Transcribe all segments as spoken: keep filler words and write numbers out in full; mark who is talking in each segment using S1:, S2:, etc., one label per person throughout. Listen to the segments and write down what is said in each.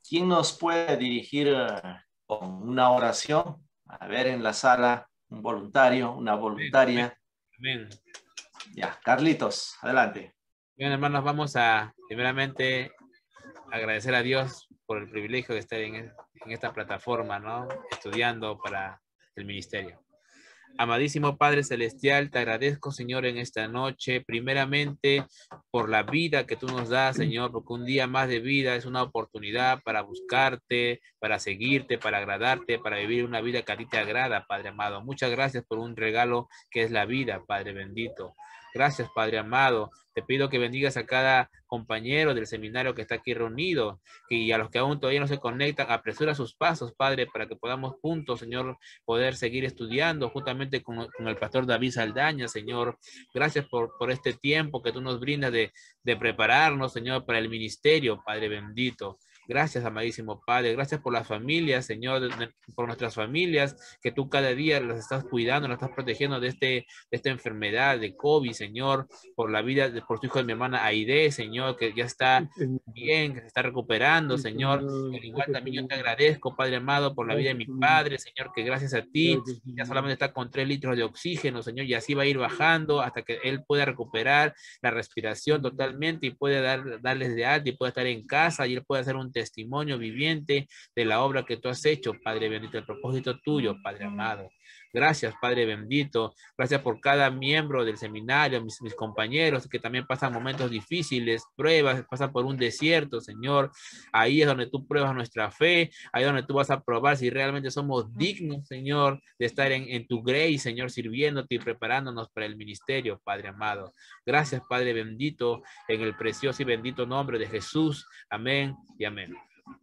S1: ¿quién nos puede dirigir eh, con una oración? A ver, en la sala, un voluntario, una voluntaria.
S2: Amén.
S1: Ya, Carlitos, adelante.
S2: Bien, hermanos, vamos a primeramente agradecer a Dios por el privilegio de estar en, en esta plataforma, ¿no? Estudiando para el ministerio. Amadísimo Padre Celestial, te agradezco, Señor, en esta noche, primeramente por la vida que tú nos das, Señor, porque un día más de vida es una oportunidad para buscarte, para seguirte, para agradarte, para vivir una vida que a ti te agrada, Padre amado. Muchas gracias por un regalo que es la vida, Padre bendito. Gracias, Padre amado. Te pido que bendigas a cada compañero del seminario que está aquí reunido y a los que aún todavía no se conectan, apresura sus pasos, Padre, para que podamos juntos, Señor, poder seguir estudiando juntamente con, con el pastor David Saldaña, Señor. Gracias por, por este tiempo que tú nos brindas de, de prepararnos, Señor, para el ministerio, Padre bendito. Gracias, amadísimo Padre. Gracias por las familias, Señor, por nuestras familias, que tú cada día las estás cuidando, las estás protegiendo de, este, de esta enfermedad de COVID, Señor, por la vida, de, por tu hijo de mi hermana Aide, Señor, que ya está bien, que se está recuperando, Señor. Al igual también yo te agradezco, Padre amado, por la vida de mi padre, Señor, que gracias a ti ya solamente está con tres litros de oxígeno, Señor, y así va a ir bajando hasta que él pueda recuperar la respiración totalmente y puede dar, darles de alta y puede estar en casa y él puede hacer un testimonio viviente de la obra que tú has hecho, Padre bendito, el propósito tuyo, Padre amado. Gracias, Padre bendito. Gracias por cada miembro del seminario, mis, mis compañeros que también pasan momentos difíciles, pruebas, pasan por un desierto, Señor. Ahí es donde tú pruebas nuestra fe, ahí es donde tú vas a probar si realmente somos dignos, Señor, de estar en, en tu grace, Señor, sirviéndote y preparándonos para el ministerio, Padre amado. Gracias, Padre bendito, en el precioso y bendito nombre de Jesús. Amén y amén.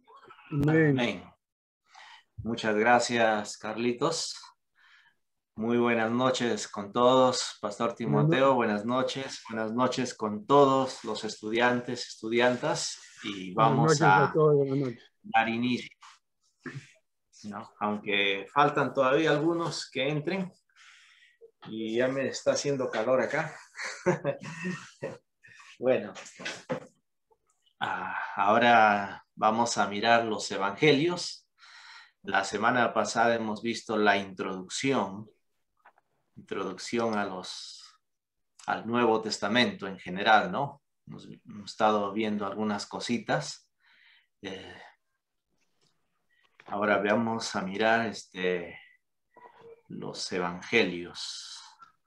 S1: Amén. Amén. Muchas gracias, Carlitos. Muy buenas noches con todos, Pastor Timoteo, buenas noches, buenas noches con todos los estudiantes, estudiantas, y vamos a, a todos, dar inicio, ¿no? Aunque faltan todavía algunos que entren, y ya me está haciendo calor acá. Bueno, ah, ahora vamos a mirar los evangelios. La semana pasada hemos visto la introducción, introducción a los, al Nuevo Testamento en general, ¿no? Hemos, hemos estado viendo algunas cositas. Eh, ahora vamos a mirar este, los evangelios.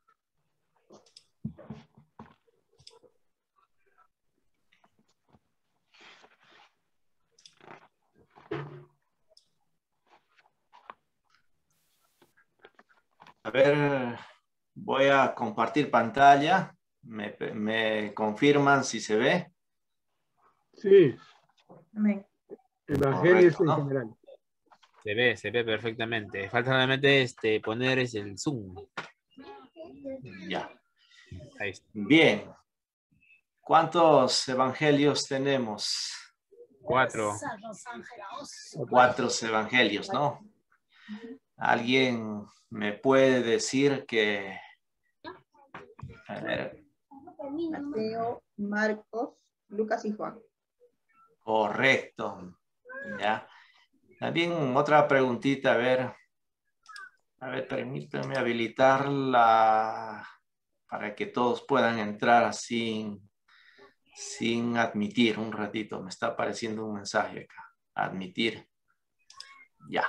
S1: A ver, voy a compartir pantalla. ¿Me, me confirman si se ve?
S3: Sí.
S1: Amén.
S3: Evangelios en general.
S2: Se ve, se ve perfectamente. Falta solamente este, poner es el zoom.
S1: Ya.
S2: Ahí está.
S1: Bien. ¿Cuántos evangelios tenemos?
S2: Cuatro.
S1: Cuatro evangelios, ¿no? ¿Alguien me puede decir que... A ver.
S4: Mateo, Marcos, Lucas y Juan.
S1: Correcto. Ya. También otra preguntita, a ver. A ver, permítame habilitarla para que todos puedan entrar sin, sin admitir. Un ratito, me está apareciendo un mensaje acá. Admitir. Ya.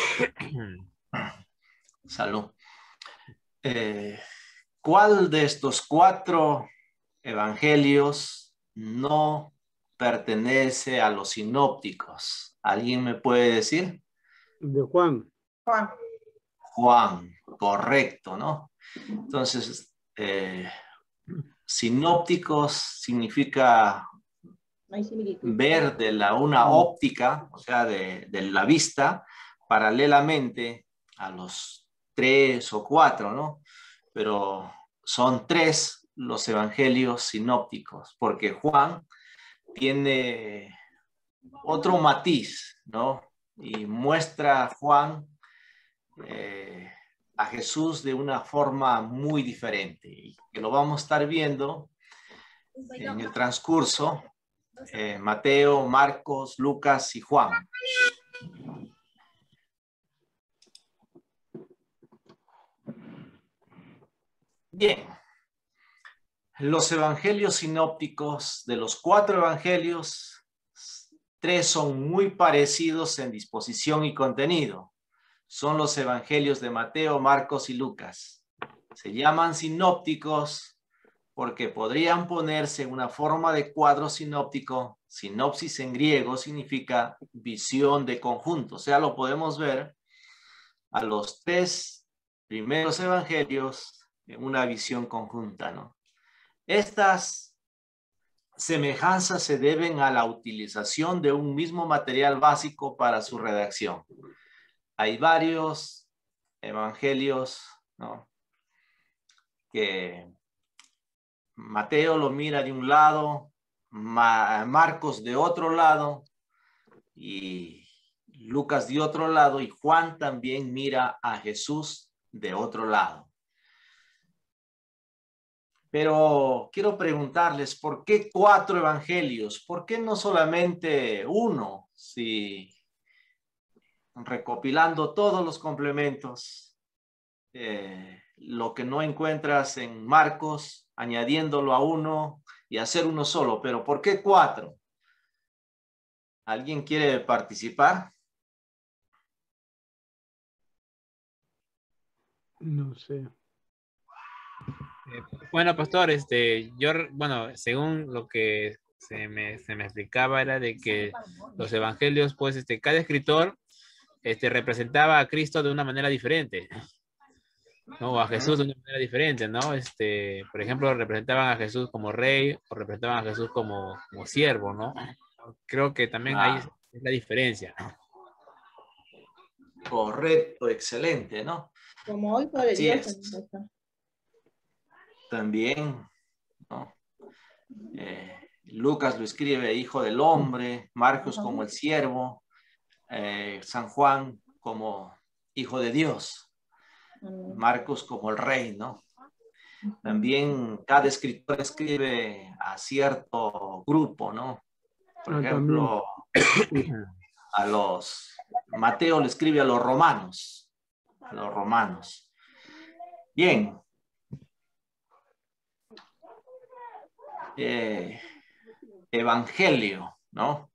S1: Salud. Eh, ¿Cuál de estos cuatro evangelios no pertenece a los sinópticos? ¿Alguien me puede decir?
S3: De Juan.
S4: Juan.
S1: Juan, correcto, ¿no? Entonces, eh, sinópticos significa ver de la, una óptica, o sea, de, de la vista, paralelamente a los tres o cuatro, ¿no? Pero son tres los evangelios sinópticos, porque Juan tiene otro matiz, ¿no? Y muestra a Juan eh, a Jesús de una forma muy diferente, y que lo vamos a estar viendo en el transcurso eh, Mateo, Marcos, Lucas y Juan. Bien. Los evangelios sinópticos, de los cuatro evangelios, tres son muy parecidos en disposición y contenido. Son los evangelios de Mateo, Marcos y Lucas. Se llaman sinópticos porque podrían ponerse una forma de cuadro sinóptico. Sinopsis en griego significa visión de conjunto. O sea, lo podemos ver a los tres primeros evangelios en una visión conjunta, ¿no? Estas semejanzas se deben a la utilización de un mismo material básico para su redacción. Hay varios evangelios, ¿no?, que Mateo lo mira de un lado, Ma- Marcos de otro lado y Lucas de otro lado, y Juan también mira a Jesús de otro lado. Pero quiero preguntarles, ¿por qué cuatro evangelios? ¿Por qué no solamente uno? Si recopilando todos los complementos, eh, lo que no encuentras en Marcos, añadiéndolo a uno y hacer uno solo. Pero ¿por qué cuatro? ¿Alguien quiere participar?
S3: No sé.
S2: Eh, bueno, pastor, este, yo, bueno, según lo que se me, se me explicaba era de que los evangelios, pues, este, cada escritor, este, representaba a Cristo de una manera diferente, ¿no? O a Jesús de una manera diferente, ¿no? Este, por ejemplo, representaban a Jesús como rey o representaban a Jesús como, como siervo, ¿no? Creo que también ahí es,
S1: Ah,
S2: es la diferencia.
S1: correcto, excelente, ¿no?
S4: Como hoy por el
S1: Así
S4: Dios.
S1: es. También, ¿no? Eh, Lucas lo escribe hijo del hombre, Marcos como el siervo, eh, San Juan como hijo de Dios, Marcos como el rey, ¿no? También cada escritor escribe a cierto grupo, ¿no? Por
S3: Ah,
S1: ejemplo,
S3: también.
S1: a los, Mateo le escribe a los romanos, a los romanos. Bien. Eh, evangelio, ¿no?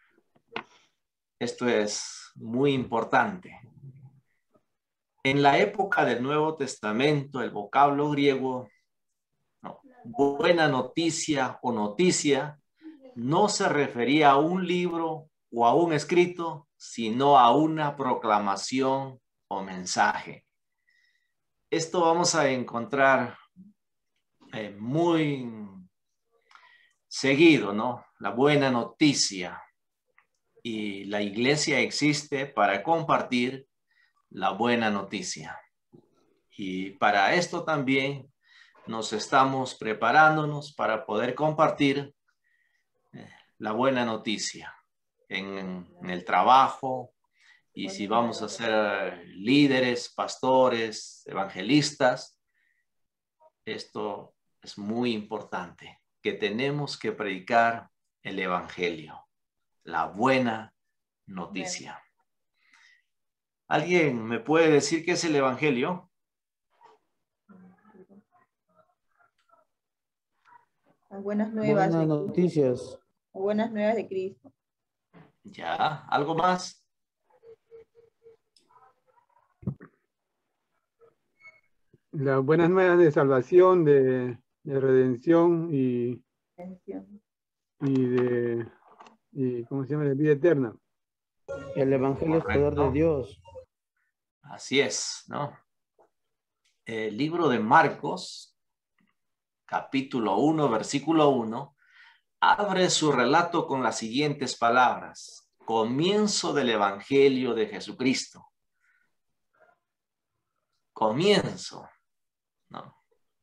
S1: Esto es muy importante. En la época del Nuevo Testamento, el vocablo griego, ¿no?, buena noticia o noticia, no se refería a un libro o a un escrito, sino a una proclamación o mensaje. Esto vamos a encontrar eh, muy seguido, ¿no? La buena noticia. Y la iglesia existe para compartir la buena noticia. Y para esto también nos estamos preparándonos para poder compartir eh, la buena noticia en, en el trabajo. Y si vamos a ser líderes, pastores, evangelistas, esto es muy importante, que tenemos que predicar el evangelio, la buena noticia. ¿Alguien me puede decir qué es el evangelio?
S4: Las buenas nuevas.
S5: Buenas
S4: de
S5: noticias.
S4: Las buenas nuevas de Cristo.
S1: Ya, ¿algo más?
S3: Las buenas nuevas de salvación, de, de redención y, y de, y, ¿cómo se llama?, de vida eterna.
S5: El evangelio es poder de Dios.
S1: Así es, ¿no? El libro de Marcos, capítulo uno, versículo uno, abre su relato con las siguientes palabras: comienzo del evangelio de Jesucristo. Comienzo, ¿no?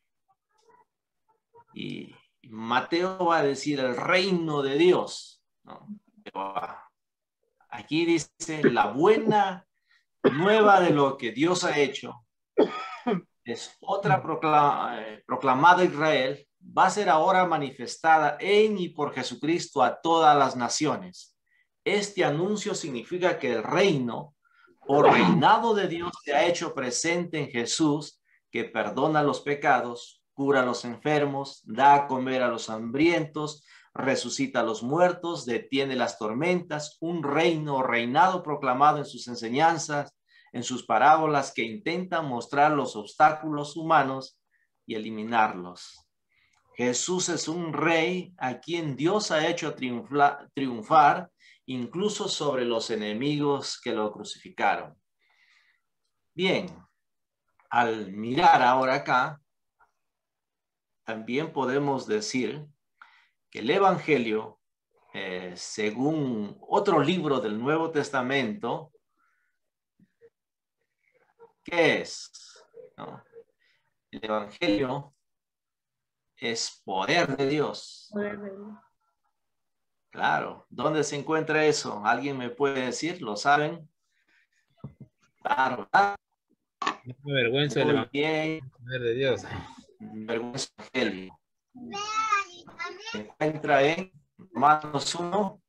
S1: Y Mateo va a decir el reino de Dios, ¿no? Pero aquí dice la buena nueva de lo que Dios ha hecho. Es otra proclama, eh, proclamada a Israel va a ser ahora manifestada en y por Jesucristo a todas las naciones. Este anuncio significa que el reino o reinado de Dios se ha hecho presente en Jesús, que perdona los pecados, cura a los enfermos, da a comer a los hambrientos, resucita a los muertos, detiene las tormentas, un reino o reinado proclamado en sus enseñanzas, en sus parábolas, que intentan mostrar los obstáculos humanos y eliminarlos. Jesús es un rey a quien Dios ha hecho triunfar, triunfar incluso sobre los enemigos que lo crucificaron. Bien, al mirar ahora acá, también podemos decir que el Evangelio, eh, según otro libro del Nuevo Testamento, ¿qué es? ¿No? El Evangelio es poder de Dios.
S4: Poder de Dios.
S1: Claro. ¿Dónde se encuentra eso? ¿Alguien me puede decir? ¿Lo saben? Claro, ¿verdad?
S2: No me avergüenzo del
S1: Muy
S2: Evangelio,
S1: bien.
S2: poder de Dios.
S1: Vergüenza Evangelio. Se encuentra en Romanos uno,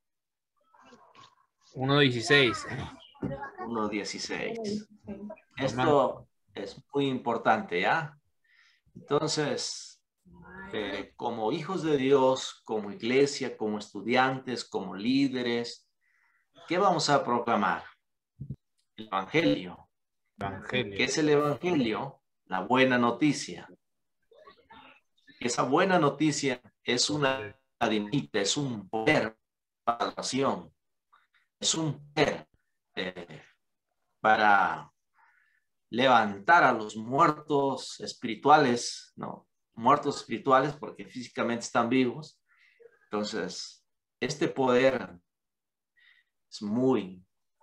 S2: uno dieciséis.
S1: uno dieciséis. Esto es muy importante, ¿ya? Entonces, eh, como hijos de Dios, como iglesia, como estudiantes, como líderes, ¿qué vamos a proclamar? El Evangelio.
S2: Evangelio.
S1: ¿Qué es el Evangelio? La buena noticia. Esa buena noticia es una dinamita, es un poder para la nación. Es un poder eh, para levantar a los muertos espirituales, ¿no? Muertos espirituales porque físicamente están vivos. Entonces, este poder es muy...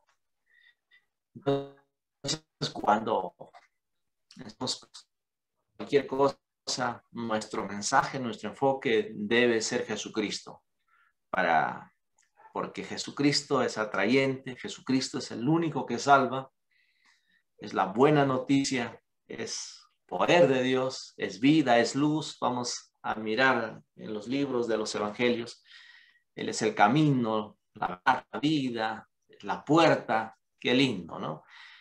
S1: Entonces, cuando hacemos cualquier cosa, nuestro mensaje, nuestro enfoque debe ser Jesucristo, para, porque Jesucristo es atrayente, Jesucristo es el único que salva, es la buena noticia, es poder de Dios, es vida, es luz. Vamos a mirar en los libros de los evangelios. Él es el camino, la, la vida, la puerta. Qué lindo, ¿no?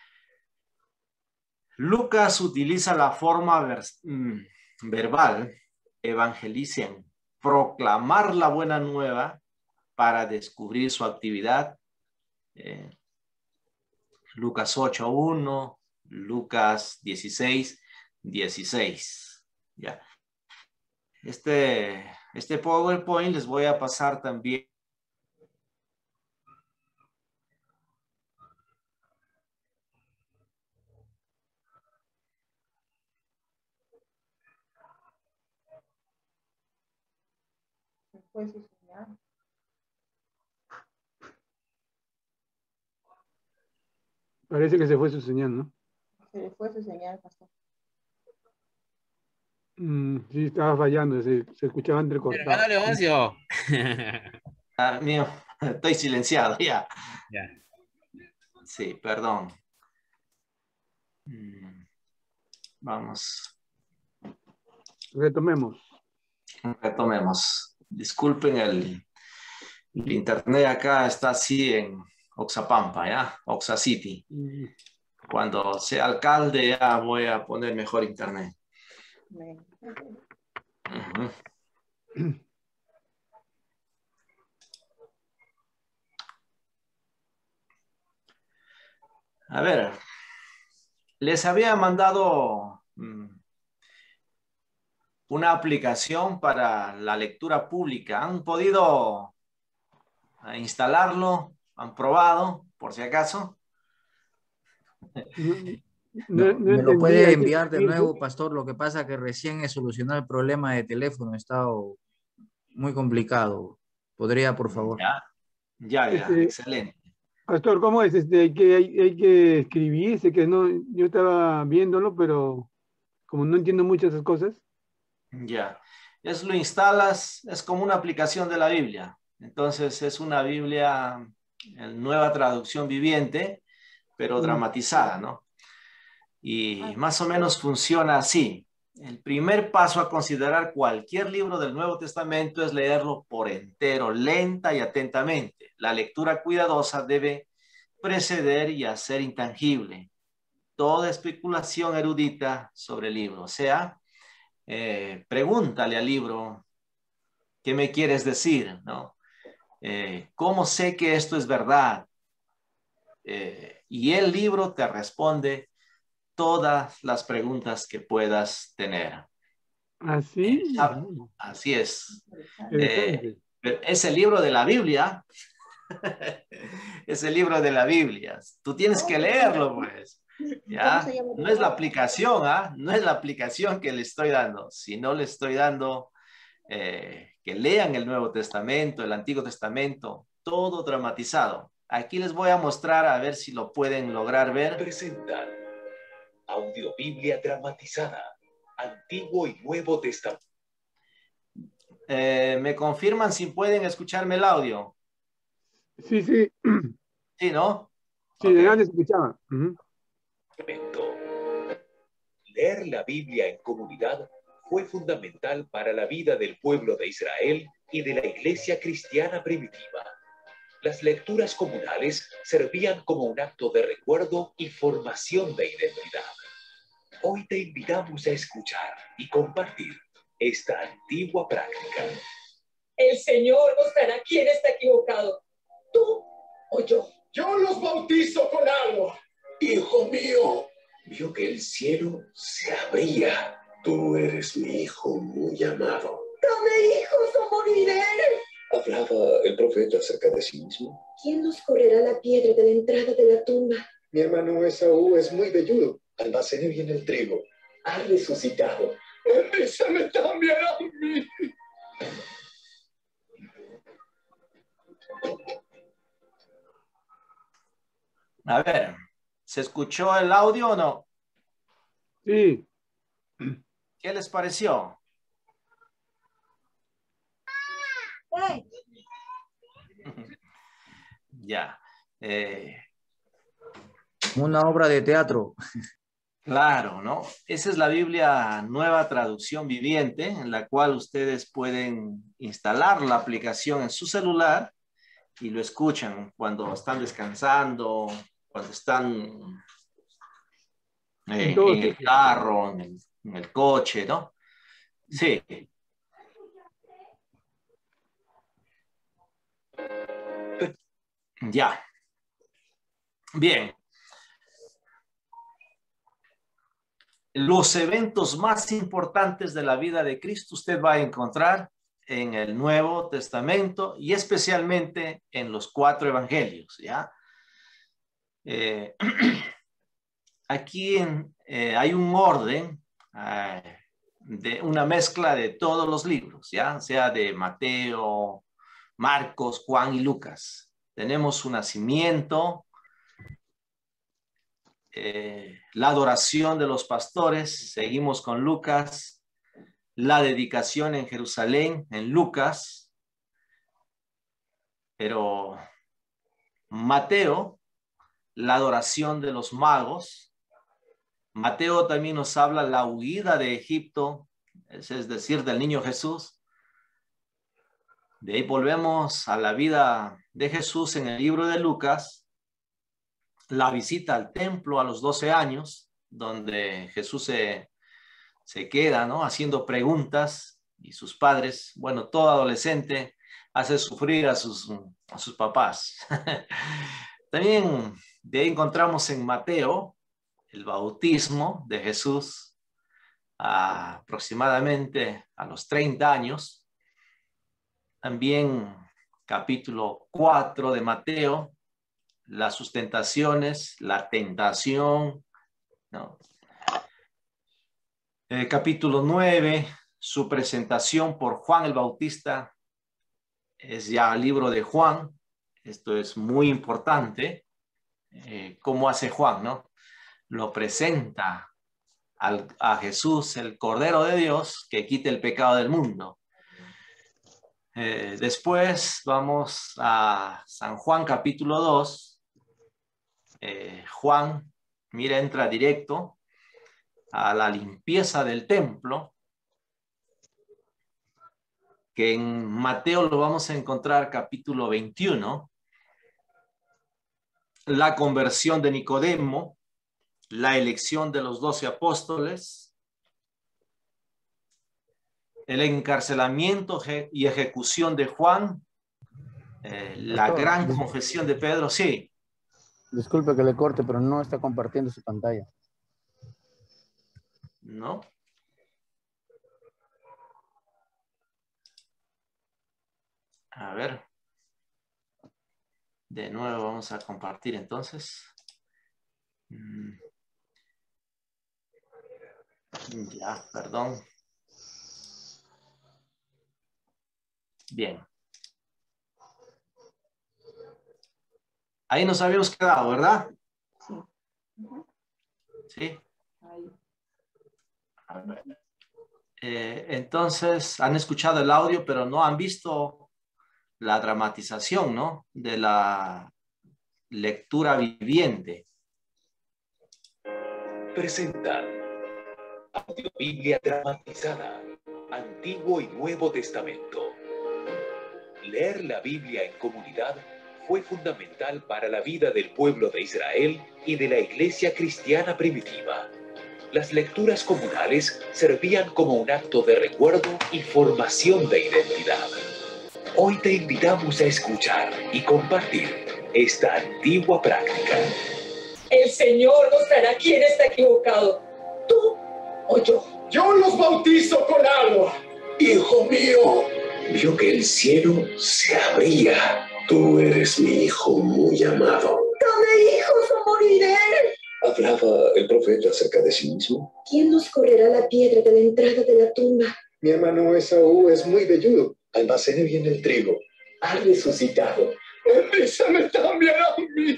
S1: Lucas utiliza la forma ver, mm, verbal, evangelicen, proclamar la buena nueva para descubrir su actividad. Eh, Lucas ocho uno, Lucas dieciséis dieciséis. Ya. Este, este PowerPoint les voy a pasar también.
S4: Fue su señal.
S3: Parece que se fue su señal, ¿no?
S4: Se le fue su señal, pastor.
S3: Mm, sí, estaba fallando, se, se escuchaba entrecortado.
S2: Hermano Leoncio.
S1: Ah, mío, estoy silenciado ya.
S2: Ya.
S1: Sí, perdón. Mm, Vamos.
S3: Retomemos.
S1: Retomemos. Disculpen el, el internet acá está así en Oxapampa, ¿ya? Oxa City.
S3: Mm,
S1: Cuando sea alcalde ya voy a poner mejor internet.
S4: Amén.
S1: Ujú. A ver, les había mandado mm, una aplicación para la lectura pública. ¿Han podido eh, instalarlo? ¿Han probado, por si acaso?
S3: No,
S5: No,
S3: no- no
S5: me lo
S3: entendí,
S5: puede
S3: hay que
S5: enviar de
S3: escribir, ¿no?
S5: nuevo, pastor. Lo que pasa es que recién he solucionado el problema de teléfono. Ha estado muy complicado. ¿Podría, por favor?
S1: Ya, ya, ya,
S3: Este,
S1: excelente.
S3: Pastor, ¿cómo es? Este, hay que, hay, hay que escribirse, que no, yo estaba viéndolo, pero como no entiendo muchas de esas cosas.
S1: Ya, es lo instalas, es como una aplicación de la Biblia. Entonces es una Biblia en nueva traducción viviente, pero
S3: Mm,
S1: dramatizada, ¿no? Y más o menos funciona así. El primer paso a considerar cualquier libro del Nuevo Testamento es leerlo por entero, lenta y atentamente. La lectura cuidadosa debe preceder y hacer intangible toda especulación erudita sobre el libro. O sea, eh, pregúntale al libro, ¿qué me quieres decir? ¿No? Eh, ¿Cómo sé que esto es verdad? Eh, y el libro te responde todas las preguntas que puedas tener.
S3: Así.
S1: Eh, así es.
S3: Interesante.
S1: Eh, es el libro de la Biblia. Es el libro de la Biblia. Tú tienes que leerlo, pues. ¿Ya? No es la aplicación, ¿ah? No es la aplicación que le estoy dando, sino le estoy dando eh, que lean el Nuevo Testamento, el Antiguo Testamento, todo dramatizado. Aquí les voy a mostrar a ver si lo pueden lograr ver.
S6: Presentan Audiobiblia dramatizada, Antiguo y Nuevo Testamento.
S1: Eh, ¿Me confirman si pueden escucharme el audio?
S3: Sí, sí.
S1: Sí, ¿no?
S3: Sí,
S1: Okay.
S3: de antes escuchaba. Uh-huh.
S6: Leer la Biblia en comunidad fue fundamental para la vida del pueblo de Israel y de la iglesia cristiana primitiva. Las lecturas comunales servían como un acto de recuerdo y formación de identidad. Hoy te invitamos a escuchar y compartir esta antigua práctica.
S7: El Señor mostrará quién está equivocado, tú o yo.
S8: Yo los bautizo con agua. Hijo mío, vio que el cielo se abría. Tú eres mi hijo muy amado.
S7: Dame hijos o moriré.
S8: ¿Hablaba el profeta acerca de sí mismo?
S7: ¿Quién nos correrá la piedra de la entrada de la tumba?
S8: Mi hermano Esaú es muy velludo. Almacené bien el trigo. Ha resucitado. Bendíceme también a mí.
S1: A ver, ¿se escuchó el audio o no?
S3: Sí.
S1: ¿Qué les pareció? Ya. Eh,
S5: Una obra de teatro.
S1: claro, ¿no? Esa es la Biblia Nueva Traducción Viviente, en la cual ustedes pueden instalar la aplicación en su celular y lo escuchan cuando están descansando, cuando están eh, en el carro, en el, en el coche, ¿no? Sí. Ya. Bien. Los eventos más importantes de la vida de Cristo usted va a encontrar en el Nuevo Testamento y especialmente en los cuatro evangelios, ¿ya? Eh, aquí en, eh, hay un orden eh, de una mezcla de todos los libros, ¿ya? Sea de Mateo, Marcos, Juan y Lucas. Tenemos su nacimiento, eh, la adoración de los pastores, seguimos con Lucas, la dedicación en Jerusalén, en Lucas, pero Mateo, la adoración de los magos. Mateo también nos habla la huida de Egipto, es decir, del niño Jesús. De ahí volvemos a la vida de Jesús en el libro de Lucas, la visita al templo a los doce años, donde Jesús se, se queda, ¿no? Haciendo preguntas y sus padres, bueno, todo adolescente hace sufrir a sus, a sus papás. También de ahí encontramos en Mateo el bautismo de Jesús a, aproximadamente a los treinta años. También capítulo cuatro de Mateo, las sustentaciones, la tentación, ¿no? Eh, capítulo nueve, su presentación por Juan el Bautista, es ya el libro de Juan. Esto es muy importante. Eh, ¿Cómo hace Juan, no? Lo presenta al, a Jesús, el Cordero de Dios, que quita el pecado del mundo. Eh, después vamos a San Juan capítulo dos. Eh, Juan, mira, entra directo a la limpieza del templo, que en Mateo lo vamos a encontrar capítulo veintiuno, la conversión de Nicodemo, la elección de los doce apóstoles, el encarcelamiento y ejecución de Juan, eh, la
S9: Pastor,
S1: gran
S9: dis-
S1: confesión de Pedro. Sí,
S9: disculpe que le corte, pero no está compartiendo su pantalla.
S1: ¿no? A ver. De nuevo vamos a compartir entonces. Mm. Ya, perdón. Bien. Ahí nos habíamos quedado, ¿verdad?
S4: Sí. Ujú.
S1: Sí.
S4: Ahí.
S1: A ver. Eh, entonces, han escuchado el audio, pero no han visto la dramatización, ¿no? De la lectura viviente.
S6: Presentan Audio Biblia dramatizada, Antiguo y Nuevo Testamento. Leer la Biblia en comunidad fue fundamental para la vida del pueblo de Israel y de la iglesia cristiana primitiva. Las lecturas comunales servían como un acto de recuerdo y formación de identidad. Hoy te invitamos a escuchar y compartir esta antigua práctica.
S7: El Señor mostrará quién está equivocado, tú o yo.
S8: Yo los bautizo con agua. Hijo mío, vio que el cielo se abría. Tú eres mi hijo muy amado.
S7: ¡Dame hijos o moriré!
S8: ¿Hablaba el profeta acerca de sí mismo?
S7: ¿Quién nos correrá la piedra de la entrada de la tumba?
S8: Mi hermano Esaú es muy velludo. Almacene bien el trigo. Ha resucitado. Bendíceme también a mí.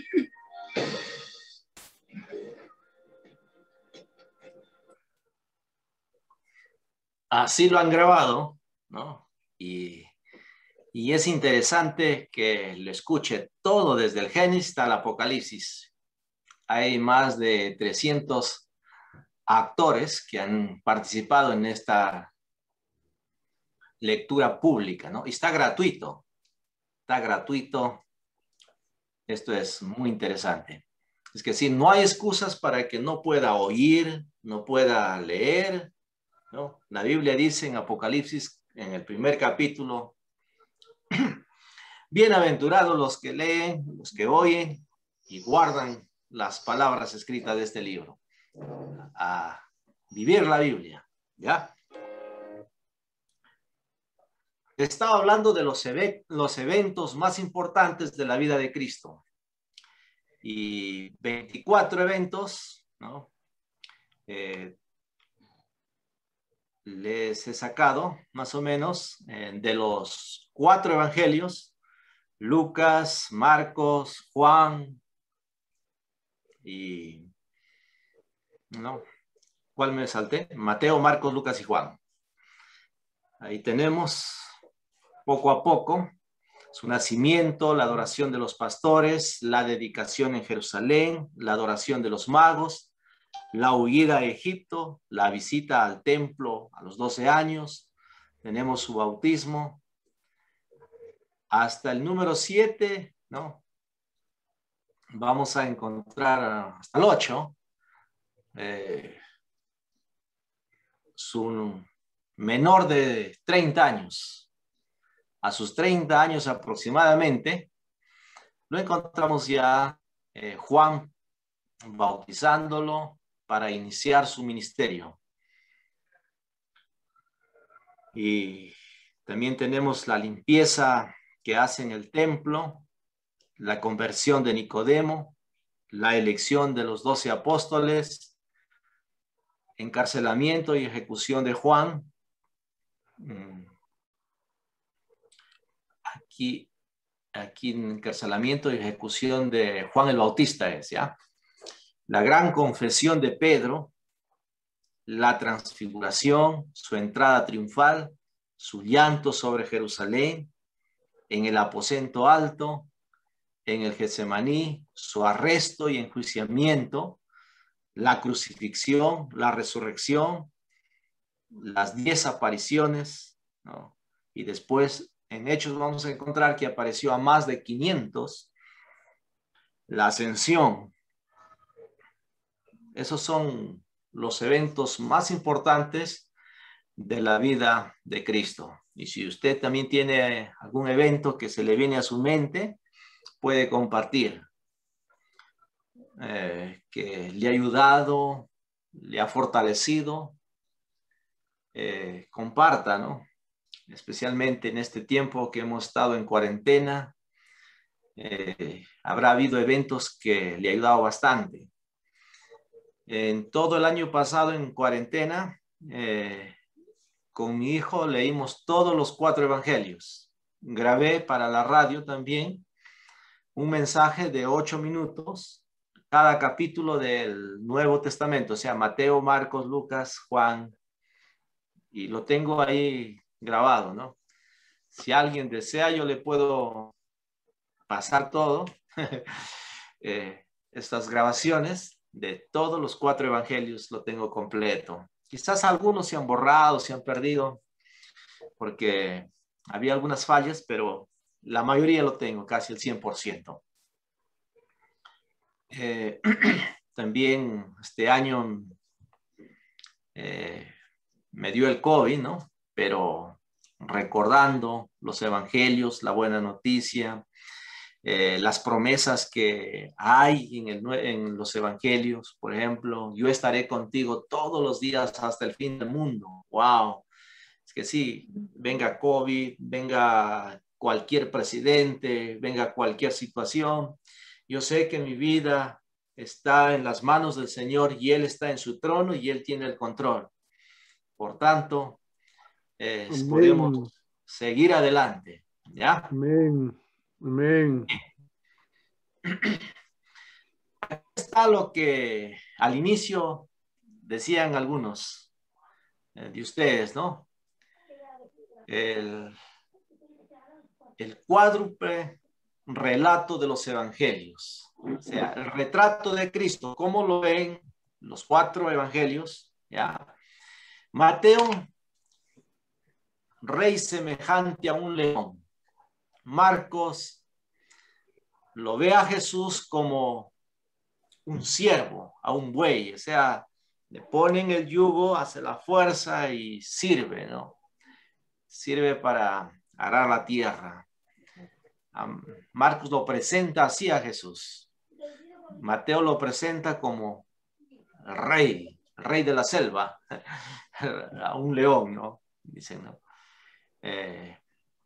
S1: Así lo han grabado, ¿no? Y, y es interesante que lo escuche todo desde el Génesis hasta el Apocalipsis. Hay más de trescientos actores que han participado en esta lectura pública, ¿no? Y está gratuito, está gratuito. Esto es muy interesante. Es que sí, no hay excusas para que no pueda oír, no pueda leer, ¿no? La Biblia dice en Apocalipsis, en el primer capítulo, bienaventurados los que leen, los que oyen y guardan las palabras escritas de este libro. A vivir la Biblia, ¿ya? Estaba hablando de los, ev los eventos más importantes de la vida de Cristo. Y veinticuatro eventos, ¿no? Eh, les he sacado más o menos eh, de los cuatro evangelios: Lucas, Marcos, Juan y no, ¿cuál me salté? Mateo, Marcos, Lucas y Juan. Ahí tenemos poco a poco su nacimiento, la adoración de los pastores, la dedicación en Jerusalén, la adoración de los magos, la huida a Egipto, la visita al templo a los doce años, tenemos su bautismo, hasta el número siete, ¿no? Vamos a encontrar hasta el ocho, eh, su menor de treinta años. A sus treinta años aproximadamente, lo encontramos ya eh, Juan bautizándolo para iniciar su ministerio. Y también tenemos la limpieza que hace en el templo, la conversión de Nicodemo, la elección de los doce apóstoles, encarcelamiento y ejecución de Juan. Aquí, aquí en encarcelamiento y ejecución de Juan el Bautista es, ¿ya? La gran confesión de Pedro, la transfiguración, su entrada triunfal, su llanto sobre Jerusalén, en el aposento alto, en el Getsemaní, su arresto y enjuiciamiento, la crucifixión, la resurrección, las diez apariciones, ¿no? Y después en Hechos vamos a encontrar que apareció a más de quinientos, la ascensión. Esos son los eventos más importantes de la vida de Cristo. Y si usted también tiene algún evento que se le viene a su mente, puede compartir, eh, que le ha ayudado, le ha fortalecido. Eh, comparta, ¿no? Especialmente en este tiempo que hemos estado en cuarentena, eh, habrá habido eventos que le ha ayudado bastante. En todo el año pasado en cuarentena, eh, con mi hijo leímos todos los cuatro evangelios. Grabé para la radio también un mensaje de ocho minutos, cada capítulo del Nuevo Testamento, o sea, Mateo, Marcos, Lucas, Juan, y lo tengo ahí grabado, ¿no? Si alguien desea, yo le puedo pasar todo, eh, estas grabaciones de todos los cuatro evangelios, lo tengo completo. Quizás algunos se han borrado, se han perdido, porque había algunas fallas, pero la mayoría lo tengo, casi el cien por ciento. Eh, también este año eh, me dio el COVID, ¿no? Pero recordando los evangelios, la buena noticia, eh, las promesas que hay en, el, en los evangelios, por ejemplo, yo estaré contigo todos los días hasta el fin del mundo. ¡Wow! Es que sí, venga COVID, venga cualquier presidente, venga cualquier situación, yo sé que mi vida está en las manos del Señor y Él está en su trono y Él tiene el control. Por tanto, eh, podemos seguir adelante, ¿ya?
S3: Amén. Amén.
S1: Aquí está lo que al inicio decían algunos eh, de ustedes, ¿no? El, el cuádruple relato de los evangelios, o sea, el retrato de Cristo, ¿cómo lo ven los cuatro evangelios? ¿Ya? Mateo, rey semejante a un león. Marcos lo ve a Jesús como un siervo, a un buey, o sea, le ponen el yugo, hace la fuerza y sirve, ¿no? Sirve para arar la tierra. Marcos lo presenta así a Jesús. Mateo lo presenta como el rey, el rey de la selva, a un león, ¿no? Dicen, ¿no? Eh,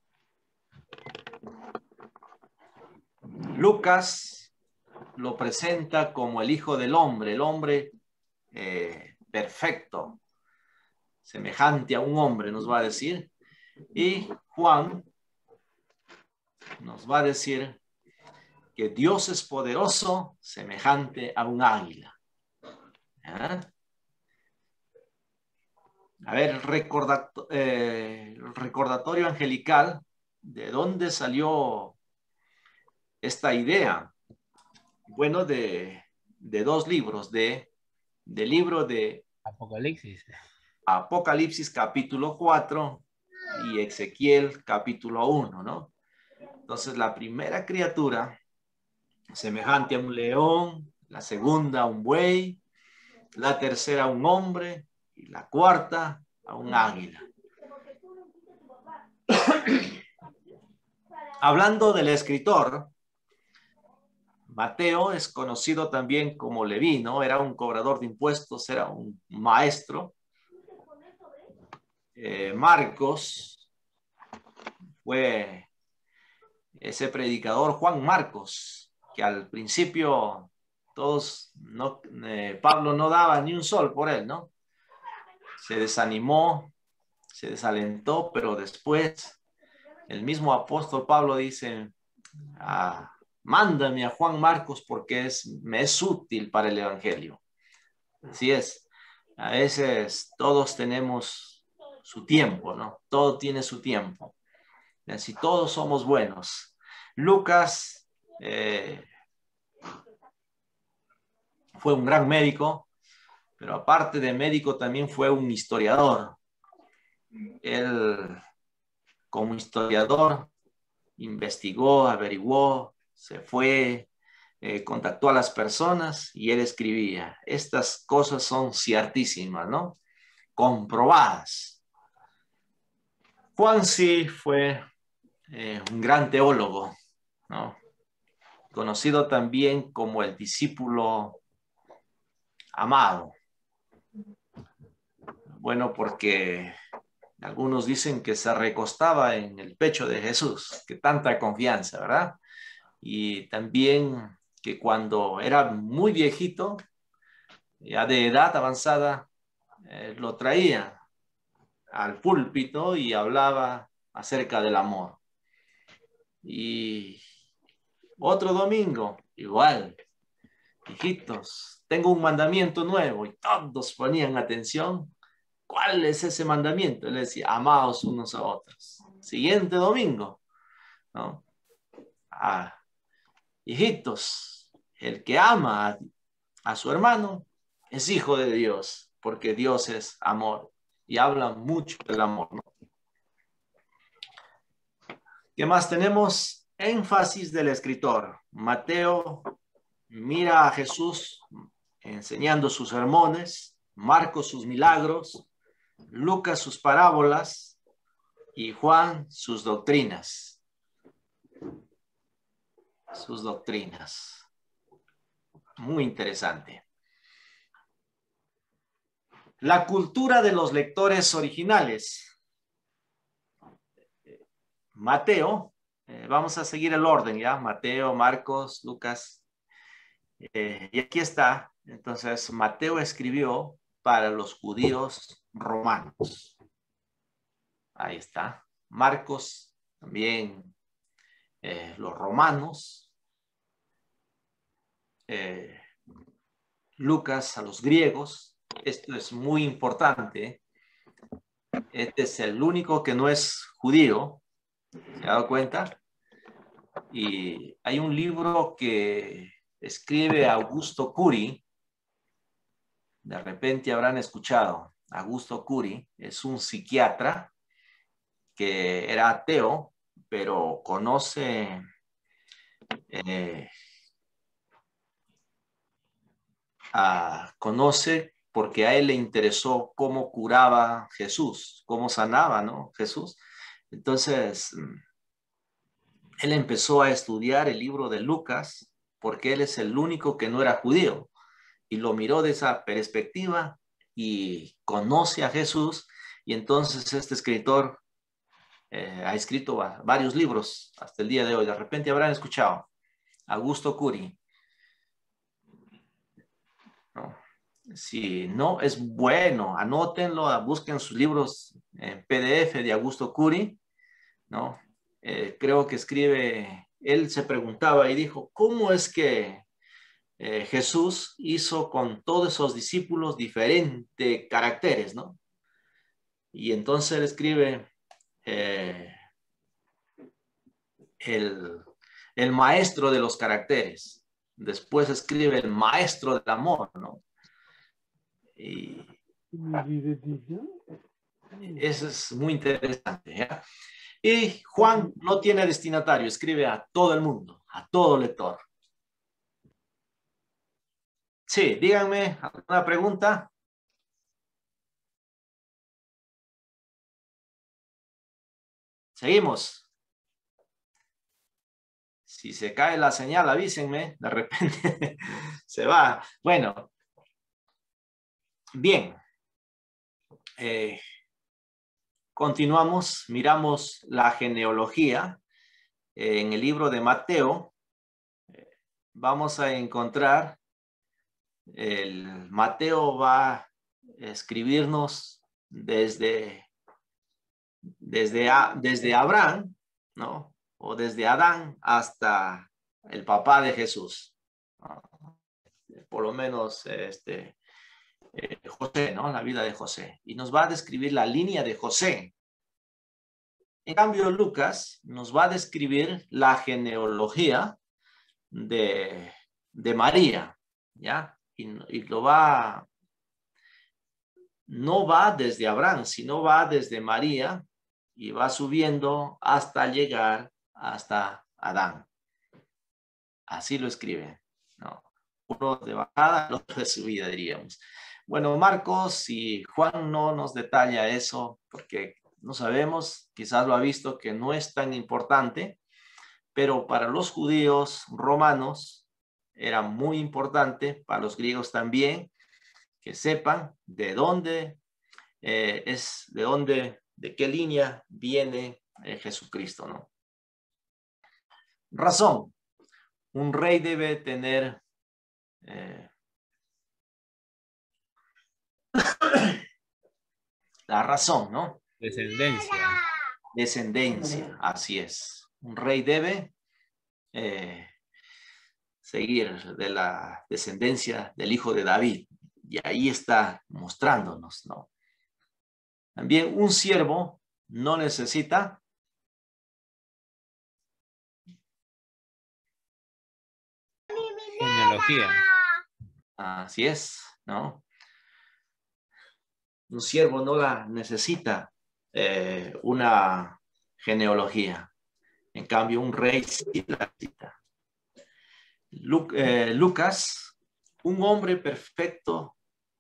S1: Lucas lo presenta como el Hijo del Hombre, el hombre eh, perfecto, semejante a un hombre, nos va a decir. Y Juan nos va a decir que Dios es poderoso, semejante a un águila. ¿Ah? A ver, el recordato, eh, recordatorio angelical, ¿de dónde salió esta idea? Bueno, de, de dos libros, de, del libro de
S2: Apocalipsis.
S1: Apocalipsis capítulo cuatro y Ezequiel capítulo uno, ¿no? Entonces, la primera criatura, semejante a un león, la segunda a un buey, la tercera a un hombre y la cuarta a un águila. Hablando del escritor, Mateo es conocido también como Leví, ¿no? Era un cobrador de impuestos, era un maestro. Eh, Marcos fue ese predicador, Juan Marcos, que al principio todos, no, eh, Pablo no daba ni un sol por él, ¿no? Se desanimó, se desalentó, pero después el mismo apóstol Pablo dice, ah, mándame a Juan Marcos porque es, me es útil para el evangelio. Así es, a veces todos tenemos su tiempo, ¿no? Todo tiene su tiempo. Así todos somos buenos. Lucas eh, fue un gran médico, pero aparte de médico también fue un historiador. Él, como historiador, investigó, averiguó, se fue, eh, contactó a las personas y él escribía. Estas cosas son ciertísimas, ¿no? Comprobadas. Juan sí fue eh, un gran teólogo, ¿no? Conocido también como el discípulo amado. Bueno, porque algunos dicen que se recostaba en el pecho de Jesús, que tanta confianza, ¿verdad? Y también que cuando era muy viejito, ya de edad avanzada, eh, lo traía al púlpito y hablaba acerca del amor. Y otro domingo, igual, hijitos, tengo un mandamiento nuevo, y todos ponían atención. ¿Cuál es ese mandamiento? Él decía, amaos unos a otros. Siguiente domingo, ¿no? Ah, hijitos, el que ama a, a su hermano es hijo de Dios, porque Dios es amor. Y habla mucho del amor, ¿no? ¿Qué más tenemos? Énfasis del escritor. Mateo mira a Jesús enseñando sus sermones, Marcos sus milagros, Lucas sus parábolas y Juan sus doctrinas. Sus doctrinas. Muy interesante. La cultura de los lectores originales. Mateo, eh, vamos a seguir el orden, ¿ya? Mateo, Marcos, Lucas. Eh, y aquí está. Entonces, Mateo escribió para los judíos romanos. Ahí está. Marcos, también eh, los romanos. Eh, Lucas a los griegos. Esto es muy importante. Este es el único que no es judío. ¿Se ha dado cuenta? Y hay un libro que escribe Augusto Curi. De repente habrán escuchado. Augusto Curi es un psiquiatra que era ateo, pero conoce eh, a, conoce porque a él le interesó cómo curaba Jesús, cómo sanaba, ¿no? Jesús. Entonces, él empezó a estudiar el libro de Lucas porque él es el único que no era judío y lo miró de esa perspectiva y conoce a Jesús, y entonces este escritor eh, ha escrito varios libros hasta el día de hoy. De repente habrán escuchado Augusto Curi, ¿no? Si no, es bueno, anótenlo, busquen sus libros en P D F de Augusto Curi, ¿no? Eh, creo que escribe, él se preguntaba y dijo, ¿cómo es que eh, Jesús hizo con todos esos discípulos diferentes caracteres, ¿no? Y entonces él escribe eh, el, el maestro de los caracteres. Después escribe el maestro del amor, ¿no? Y eso es muy interesante, ¿ya? Y Juan no tiene destinatario, escribe a todo el mundo, a todo lector. Sí, díganme, ¿alguna pregunta? Seguimos. Si se cae la señal, avísenme, de repente se va. Bueno, bien. Eh, continuamos, miramos la genealogía. Eh, en el libro de Mateo, eh, vamos a encontrar, el Mateo va a escribirnos desde, desde, a, desde Abraham, ¿no? O desde Adán hasta el papá de Jesús, ¿no? Por lo menos este, eh, José, ¿no? La vida de José. Y nos va a describir la línea de José. En cambio, Lucas nos va a describir la genealogía de, de María, ¿ya? Y, y lo va no va desde Abraham, sino va desde María y va subiendo hasta llegar hasta Adán. Así lo escribe, ¿no? Uno de bajada, el otro de subida, diríamos. Bueno, Marcos y Juan no nos detalla eso porque no sabemos, quizás lo ha visto que no es tan importante, pero para los judíos romanos era muy importante, para los griegos también, que sepan de dónde eh, es, de dónde, de qué línea viene eh, Jesucristo, ¿no? Razón. Un rey debe tener eh, la razón, ¿no?
S2: Descendencia.
S1: Descendencia, así es. Un rey debe eh, seguir de la descendencia del hijo de David. Y ahí está mostrándonos, ¿no? También un siervo no necesita
S2: genealogía.
S1: Así es, ¿no? Un siervo no la necesita eh, una genealogía. En cambio, un rey sí la necesita. Lu eh, Lucas, un hombre perfecto,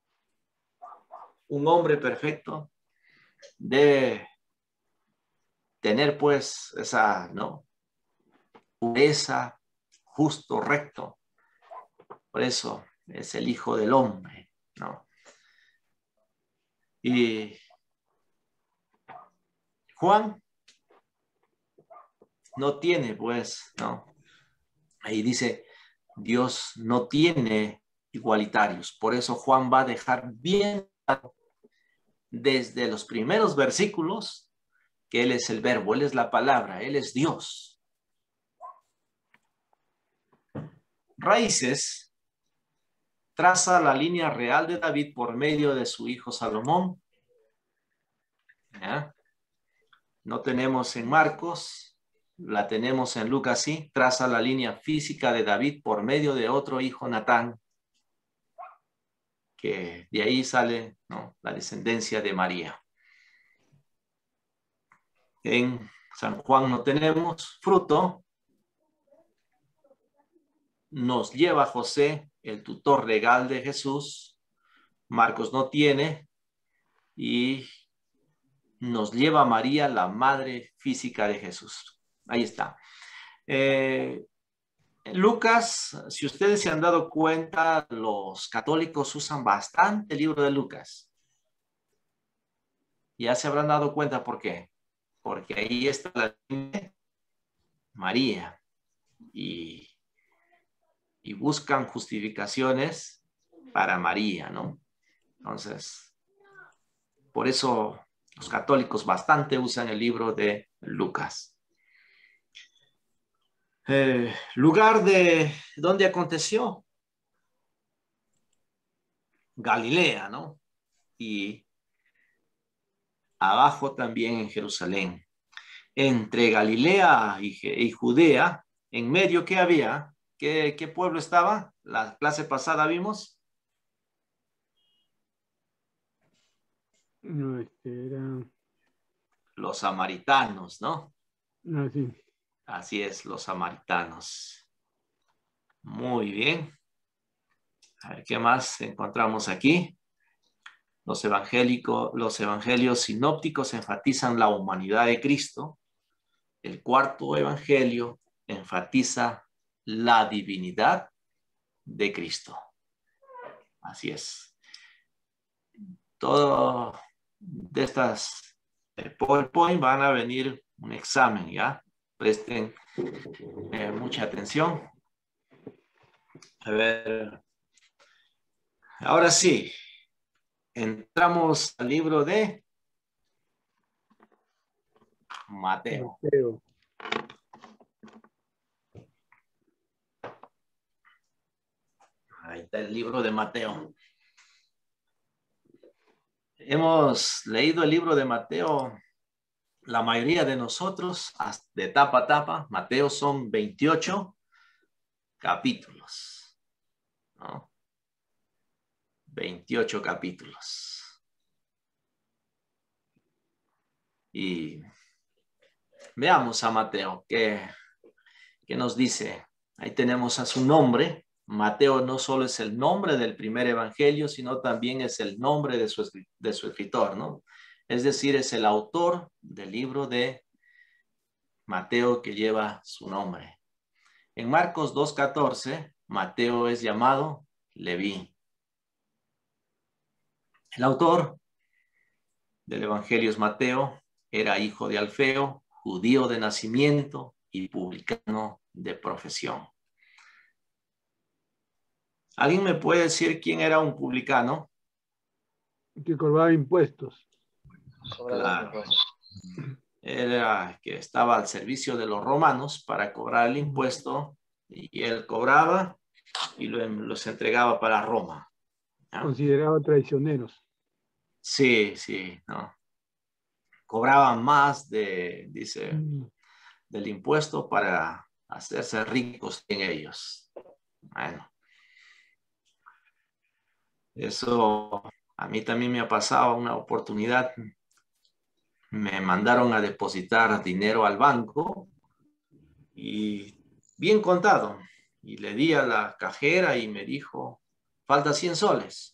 S1: un hombre perfecto debe tener pues esa, ¿no? Pureza, justo, recto. Por eso es el Hijo del Hombre, ¿no? Y Juan no tiene, pues, ¿no? Ahí dice, Dios no tiene igualitarios. Por eso Juan va a dejar bien desde los primeros versículos que Él es el verbo, Él es la palabra, Él es Dios. Raíces traza la línea real de David por medio de su hijo Salomón. ¿Ya? No tenemos en Marcos, la tenemos en Lucas, sí, traza la línea física de David por medio de otro hijo, Natán, que de ahí sale, ¿no?, la descendencia de María. En San Juan no tenemos fruto, nos lleva José, el tutor legal de Jesús. Marcos no tiene, y nos lleva María, la madre física de Jesús. Ahí está. Eh, Lucas, si ustedes se han dado cuenta, los católicos usan bastante el libro de Lucas. Ya se habrán dado cuenta por qué. Porque ahí está la María. Y, y buscan justificaciones para María, ¿no? Entonces, por eso los católicos bastante usan el libro de Lucas. Eh, lugar de donde aconteció. Galilea, ¿no? Y abajo también en Jerusalén. Entre Galilea y, y Judea, en medio, ¿qué había? ¿Qué, qué pueblo estaba? La clase pasada vimos.
S3: No, este era...
S1: Los samaritanos, ¿no?
S3: Ah, sí.
S1: Así es, los samaritanos. Muy bien. A ver, ¿qué más encontramos aquí? Los evangélicos, los evangelios sinópticos enfatizan la humanidad de Cristo. El cuarto evangelio enfatiza la divinidad de Cristo. Así es. Todo de estas PowerPoint van a venir un examen, ¿ya? Presten eh, mucha atención. A ver. Ahora sí. Entramos al libro de Mateo.
S3: Mateo.
S1: Ahí está el libro de Mateo. Hemos leído el libro de Mateo, la mayoría de nosotros, de tapa a tapa. Mateo son veintiocho capítulos, ¿no? veintiocho capítulos. Y veamos a Mateo, ¿qué, qué nos dice? Ahí tenemos a su nombre. Mateo no solo es el nombre del primer evangelio, sino también es el nombre de su, de su escritor, ¿no? Es decir, es el autor del libro de Mateo que lleva su nombre. En Marcos dos catorce, Mateo es llamado Leví. El autor del evangelio es Mateo, era hijo de Alfeo, judío de nacimiento y publicano de profesión. ¿Alguien me puede decir quién era un publicano?
S3: Que cobraba impuestos.
S1: Claro. Era que estaba al servicio de los romanos para cobrar el impuesto y él cobraba y lo, los entregaba para Roma. ¿No?
S3: Consideraba traicioneros.
S1: Sí, sí, no. Cobraban más de, dice, mm. del impuesto para hacerse ricos en ellos. Bueno. Eso a mí también me ha pasado una oportunidad. Me mandaron a depositar dinero al banco y bien contado. Y le di a la cajera y me dijo, falta cien soles.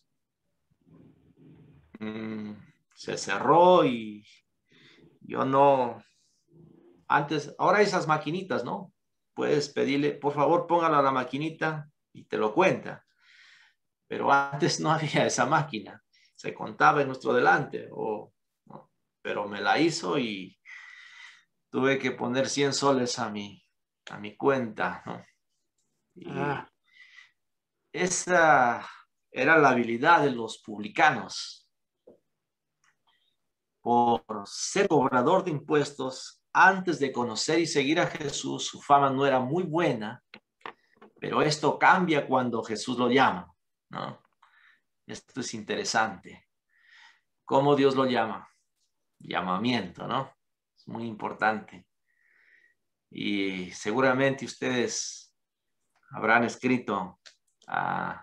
S1: Mm, se cerró y yo no... Antes, ahora esas maquinitas, ¿no? Puedes pedirle, por favor, póngalo a la maquinita y te lo cuenta. Pero antes no había esa máquina. Se contaba en nuestro delante. O, ¿no? Pero me la hizo y tuve que poner cien soles a mi, a mi cuenta, ¿no? Y ah. esa era la habilidad de los publicanos. Por ser cobrador de impuestos, antes de conocer y seguir a Jesús, su fama no era muy buena, pero esto cambia cuando Jesús lo llama, ¿no? Esto es interesante. ¿Cómo Dios lo llama? Llamamiento, ¿no? Es muy importante. Y seguramente ustedes habrán escrito uh,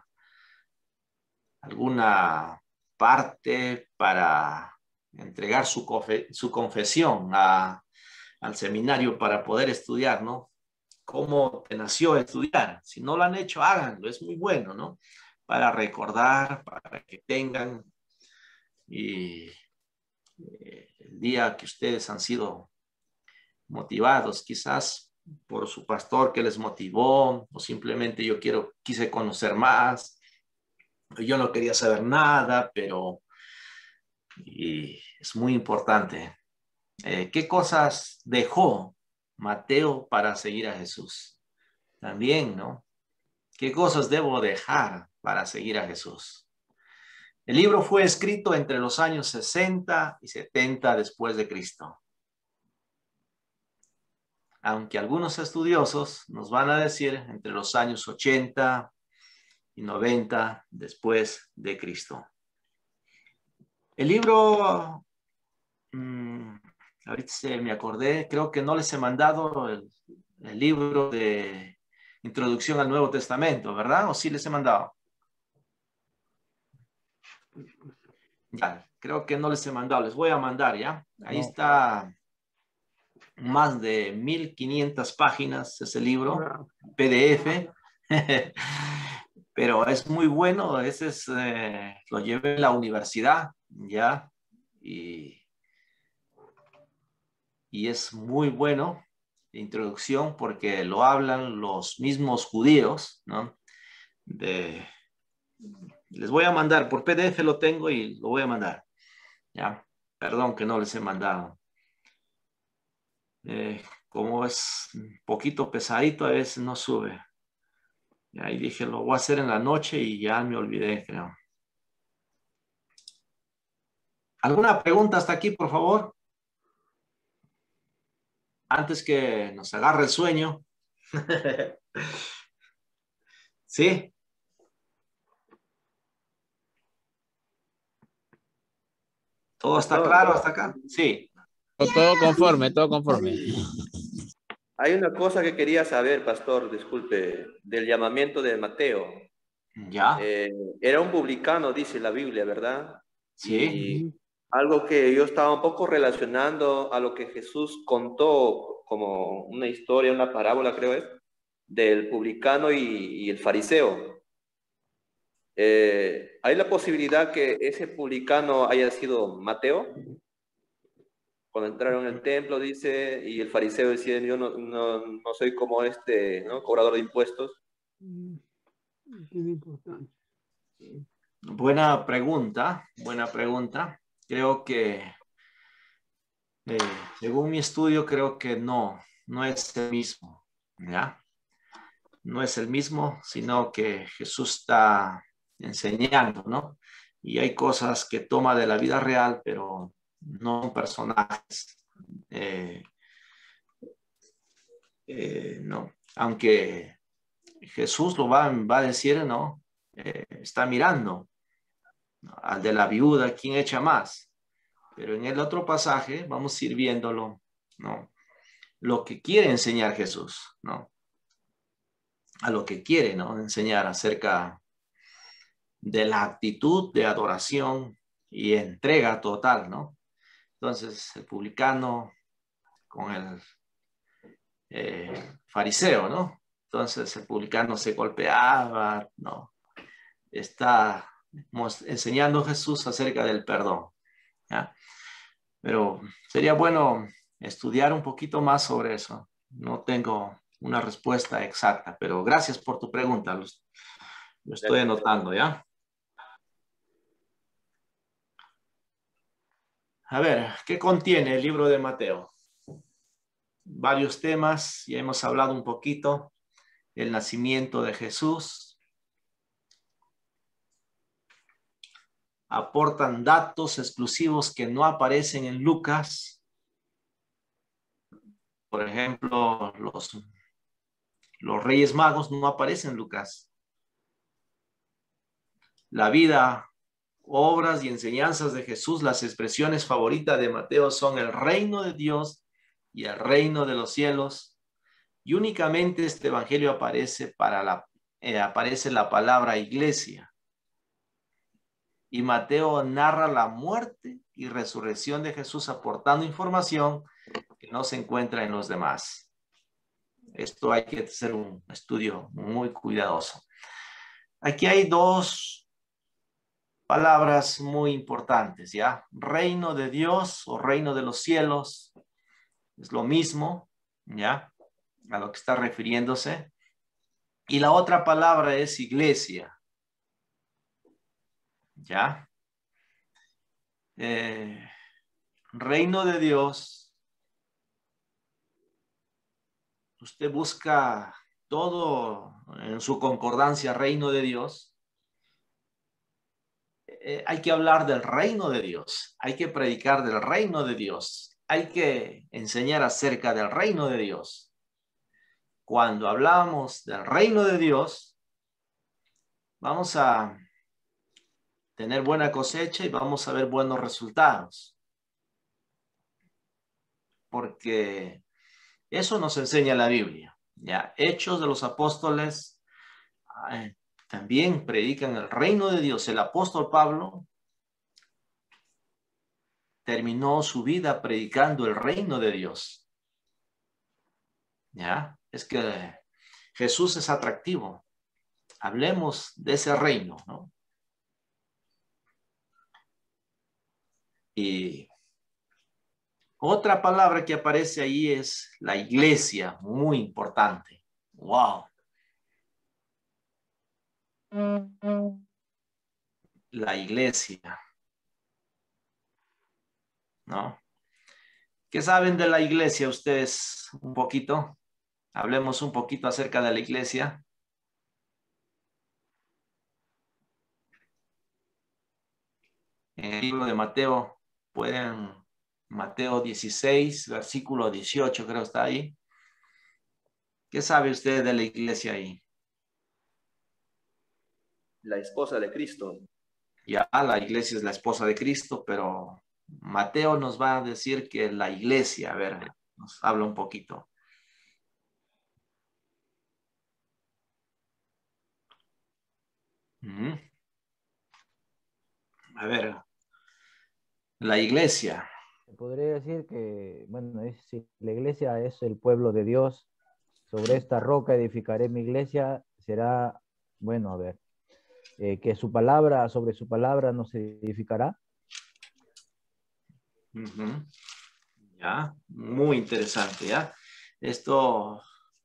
S1: alguna parte para entregar su, confe su confesión a, al seminario para poder estudiar, ¿no? ¿Cómo te nació estudiar? Si no lo han hecho, háganlo. Es muy bueno, ¿no? Para recordar, para que tengan y eh, el día que ustedes han sido motivados, quizás por su pastor que les motivó, o simplemente yo quiero, quise conocer más, yo no quería saber nada, pero y es muy importante. Eh, ¿Qué cosas dejó Mateo para seguir a Jesús? También, ¿no? ¿Qué cosas debo dejar para seguir a Jesús? El libro fue escrito entre los años sesenta y setenta después de Cristo. Aunque algunos estudiosos nos van a decir entre los años ochenta y noventa después de Cristo. El libro, mmm, ahorita se me acordé, creo que no les he mandado el, el libro de Introducción al Nuevo Testamento, ¿verdad? ¿O sí les he mandado? Ya, creo que no les he mandado, les voy a mandar, ¿ya? Ahí no. Está más de mil quinientas páginas ese libro, P D F, pero es muy bueno, ese es, eh, lo llevé a la universidad, ¿ya? Y, y es muy bueno, de introducción, porque lo hablan los mismos judíos, ¿no? De... Les voy a mandar, por P D F lo tengo y lo voy a mandar. Ya, perdón que no les he mandado. Eh, como es un poquito pesadito, a veces no sube. Y ahí dije, lo voy a hacer en la noche y ya me olvidé, creo. ¿Alguna pregunta hasta aquí, por favor? Antes que nos agarre el sueño. ¿Sí? ¿Todo está claro hasta acá? Sí.
S2: Todo conforme, todo conforme.
S10: Hay una cosa que quería saber, pastor, disculpe, del llamamiento de Mateo.
S1: Ya.
S10: Eh, era un publicano, dice la Biblia, ¿verdad?
S1: Sí.
S10: algo que yo estaba un poco relacionando a lo que Jesús contó como una historia, una parábola creo es, del publicano y, y el fariseo. Eh, ¿hay la posibilidad que ese publicano haya sido Mateo? Cuando entraron en el templo, dice, y el fariseo decía, yo no, no, no soy como este, ¿no? Cobrador de impuestos.
S3: Tiene importancia.
S1: Buena pregunta, buena pregunta. Creo que, eh, según mi estudio, creo que no, no es el mismo, ¿ya? No es el mismo, sino que Jesús está enseñando, ¿no? Y hay cosas que toma de la vida real, pero no son personajes. Eh, eh, no, aunque Jesús lo va, va a decir, ¿no? Eh, está mirando, ¿no? Al de la viuda, ¿quién echa más? Pero en el otro pasaje vamos a ir viéndolo, ¿no? Lo que quiere enseñar Jesús, ¿no? A lo que quiere, ¿no? Enseñar acerca de la actitud de adoración y entrega total, ¿no? Entonces, el publicano con el eh, fariseo, ¿no? Entonces, el publicano se golpeaba, ¿no? Está enseñando Jesús acerca del perdón, ¿ya? Pero sería bueno estudiar un poquito más sobre eso. No tengo una respuesta exacta, pero gracias por tu pregunta. Lo, lo estoy anotando, ¿ya? A ver, ¿qué contiene el libro de Mateo? Varios temas, ya hemos hablado un poquito. El nacimiento de Jesús. Aportan datos exclusivos que no aparecen en Lucas. Por ejemplo, los, los Reyes Magos no aparecen en Lucas. La vida, obras y enseñanzas de Jesús, las expresiones favoritas de Mateo son el reino de Dios y el reino de los cielos. Y únicamente este evangelio aparece para la, eh, aparece la palabra iglesia. Y Mateo narra la muerte y resurrección de Jesús aportando información que no se encuentra en los demás. Esto hay que hacer un estudio muy cuidadoso. Aquí hay dos palabras muy importantes, ¿ya? Reino de Dios o reino de los cielos es lo mismo, ¿ya? A lo que está refiriéndose. Y la otra palabra es iglesia, ¿ya? Eh, reino de Dios. Usted busca todo en su concordancia, reino de Dios. Eh, hay que hablar del reino de Dios. Hay que predicar del reino de Dios. Hay que enseñar acerca del reino de Dios. Cuando hablamos del reino de Dios, vamos a tener buena cosecha y vamos a ver buenos resultados. Porque eso nos enseña la Biblia. Ya, Hechos de los Apóstoles eh, también predican el reino de Dios. El apóstol Pablo terminó su vida predicando el reino de Dios. Ya, es que Jesús es atractivo. Hablemos de ese reino, ¿no? Y otra palabra que aparece ahí es la iglesia, muy importante. Wow. La iglesia, ¿no? ¿Qué saben de la iglesia ustedes un poquito? Hablemos un poquito acerca de la iglesia. En el libro de Mateo, pueden, Mateo dieciséis, versículo dieciocho, creo está ahí. ¿Qué sabe usted de la iglesia ahí?
S10: La esposa de Cristo.
S1: Ya, la iglesia es la esposa de Cristo, pero Mateo nos va a decir que la iglesia, a ver, nos habla un poquito. Mm. A ver, La iglesia.
S11: Podría decir que, bueno, es, si la iglesia es el pueblo de Dios, sobre esta roca edificaré mi iglesia, será, bueno, a ver, eh, que su palabra, sobre su palabra no se edificará.
S1: Uh-huh. Ya, muy interesante, ¿ya? Esto,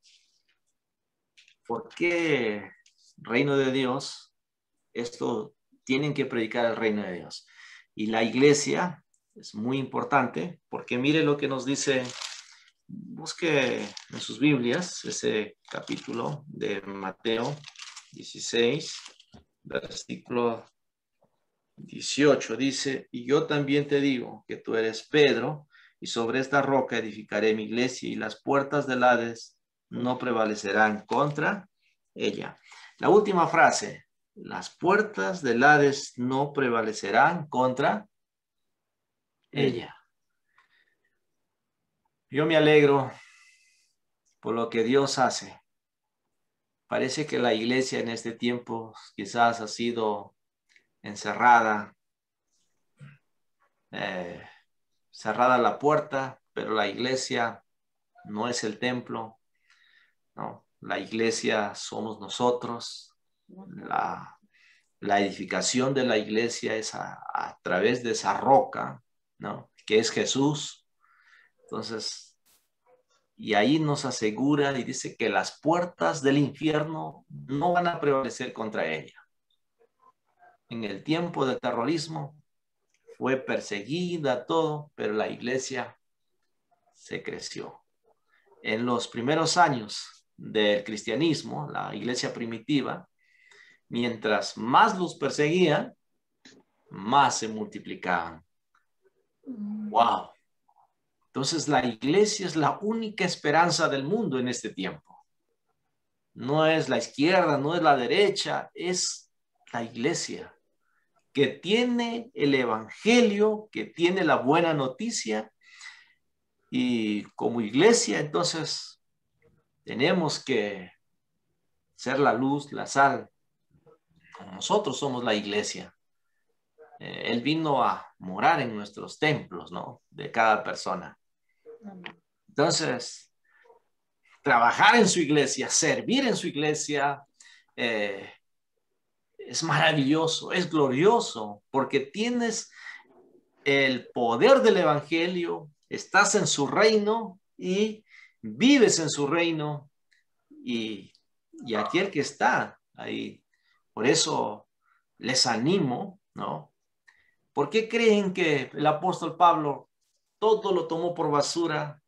S1: ¿por qué reino de Dios? Esto tienen que predicar el reino de Dios. Y la iglesia es muy importante porque mire lo que nos dice, busque en sus Biblias ese capítulo de Mateo dieciséis, versículo dieciocho, dice, y yo también te digo que tú eres Pedro, y sobre esta roca edificaré mi iglesia, y las puertas del Hades no prevalecerán contra ella. La última frase, las puertas del Hades no prevalecerán contra ella. Yo me alegro por lo que Dios hace. Parece que la iglesia en este tiempo quizás ha sido encerrada, eh, cerrada la puerta, pero la iglesia no es el templo, ¿no? La iglesia somos nosotros. La, la edificación de la iglesia es a, a través de esa roca, ¿no? Que es Jesús. Entonces, y ahí nos asegura y dice que las puertas del infierno no van a prevalecer contra ella. En el tiempo del terrorismo fue perseguida todo, pero la iglesia se creció. En los primeros años del cristianismo, la iglesia primitiva, mientras más los perseguían, más se multiplicaban. ¡Wow! Entonces la iglesia es la única esperanza del mundo en este tiempo. No es la izquierda, no es la derecha, es la iglesia que tiene el evangelio, que tiene la buena noticia. Y como iglesia, entonces, tenemos que ser la luz, la sal. Nosotros somos la iglesia. Eh, él vino a morar en nuestros templos, ¿no? De cada persona. Entonces, trabajar en su iglesia, servir en su iglesia, eh, es maravilloso, es glorioso, porque tienes el poder del evangelio, estás en su reino y vives en su reino, y, y aquel que está ahí. Por eso les animo, ¿no? ¿Por qué creen que el apóstol Pablo todo lo tomó por basura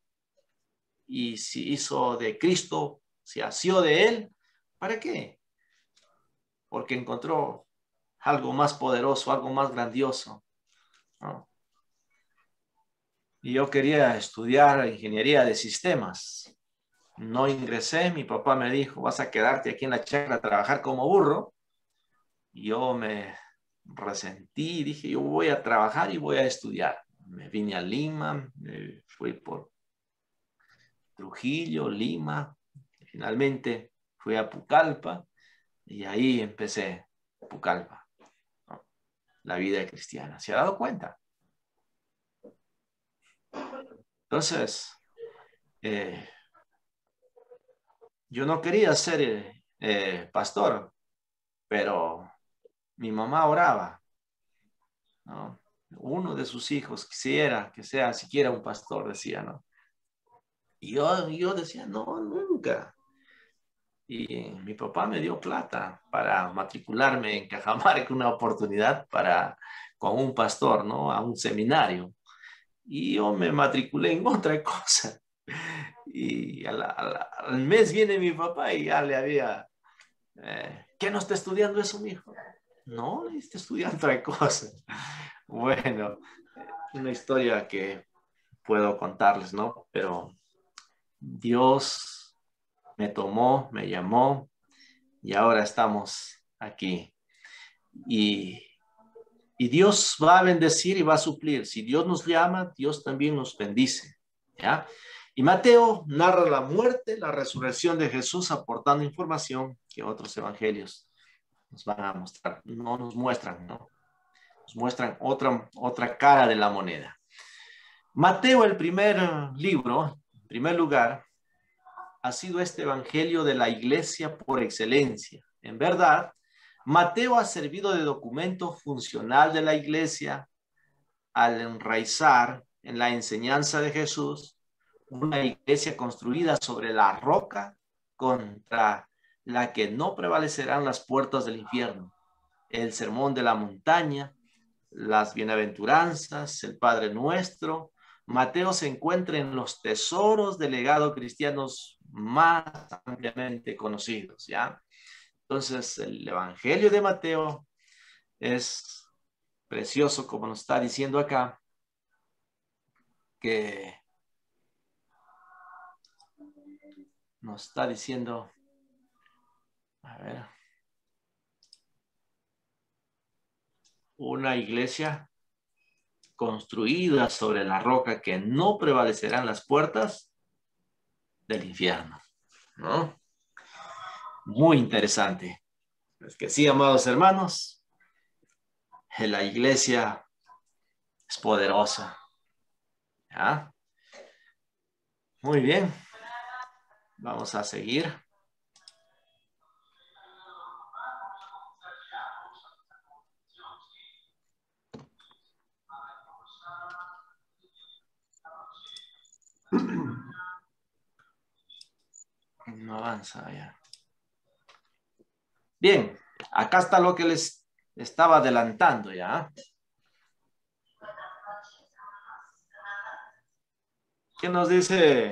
S1: y se hizo de Cristo, se asió de él? ¿Para qué? Porque encontró algo más poderoso, algo más grandioso, ¿no? Y yo quería estudiar ingeniería de sistemas. No ingresé, mi papá me dijo, vas a quedarte aquí en la chacra a trabajar como burro. Y yo me resentí y dije, yo voy a trabajar y voy a estudiar. Me vine a Lima, me fui por Trujillo, Lima, finalmente fui a Pucallpa y ahí empecé Pucallpa, ¿no? La vida cristiana. ¿Se ha dado cuenta? Entonces, eh, yo no quería ser eh, eh, pastor, pero mi mamá oraba, ¿no? Uno de sus hijos quisiera que sea siquiera un pastor, decía, ¿no? Y yo, yo decía, no, nunca. Y mi papá me dio plata para matricularme en Cajamarca, una oportunidad para, con un pastor, ¿no? A un seminario. Y yo me matriculé en otra cosa. Y al, al, al mes viene mi papá y ya le había, eh, ¿qué no está estudiando eso, mijo? No, está estudiando otra cosa. Bueno, una historia que puedo contarles, ¿no? Pero Dios me tomó, me llamó y ahora estamos aquí. Y, y Dios va a bendecir y va a suplir. Si Dios nos llama, Dios también nos bendice, ¿ya? Y Mateo narra la muerte, la resurrección de Jesús, aportando información que otros evangelios nos van a mostrar, no nos muestran, ¿no? nos muestran otra, otra cara de la moneda. Mateo, el primer libro, en primer lugar, ha sido este evangelio de la iglesia por excelencia. En verdad, Mateo ha servido de documento funcional de la iglesia al enraizar en la enseñanza de Jesús una iglesia construida sobre la roca contra la que no prevalecerán las puertas del infierno. El sermón de la montaña, las bienaventuranzas, el Padre Nuestro. Mateo se encuentra en los tesoros del legado cristianos más ampliamente conocidos, ¿ya? Entonces, el Evangelio de Mateo es precioso, como nos está diciendo acá, que nos está diciendo, a ver, una iglesia construida sobre la roca que no prevalecerán las puertas del infierno, ¿no? Muy interesante. Es que sí, amados hermanos, la iglesia es poderosa. ¿Ya? Muy bien. Vamos a seguir. No avanza ya. Bien, acá está lo que les estaba adelantando ya. ¿Qué nos dice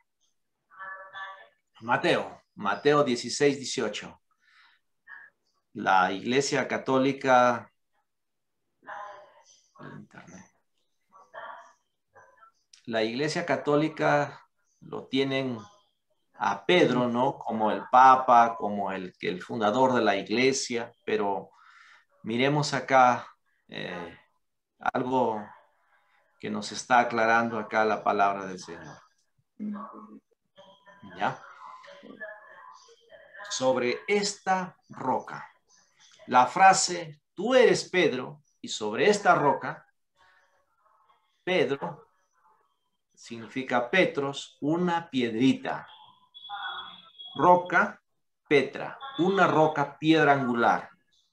S1: Mateo? Mateo dieciséis, dieciocho. La Iglesia Católica. Internet. La Iglesia Católica lo tienen a Pedro, ¿no? Como el Papa, como el, el fundador de la Iglesia, pero miremos acá eh, algo que nos está aclarando acá la palabra del Señor. ¿Ya? Sobre esta roca. La frase, tú eres Pedro, y sobre esta roca, Pedro significa Petros, una piedrita. Roca, Petra, una roca piedra angular.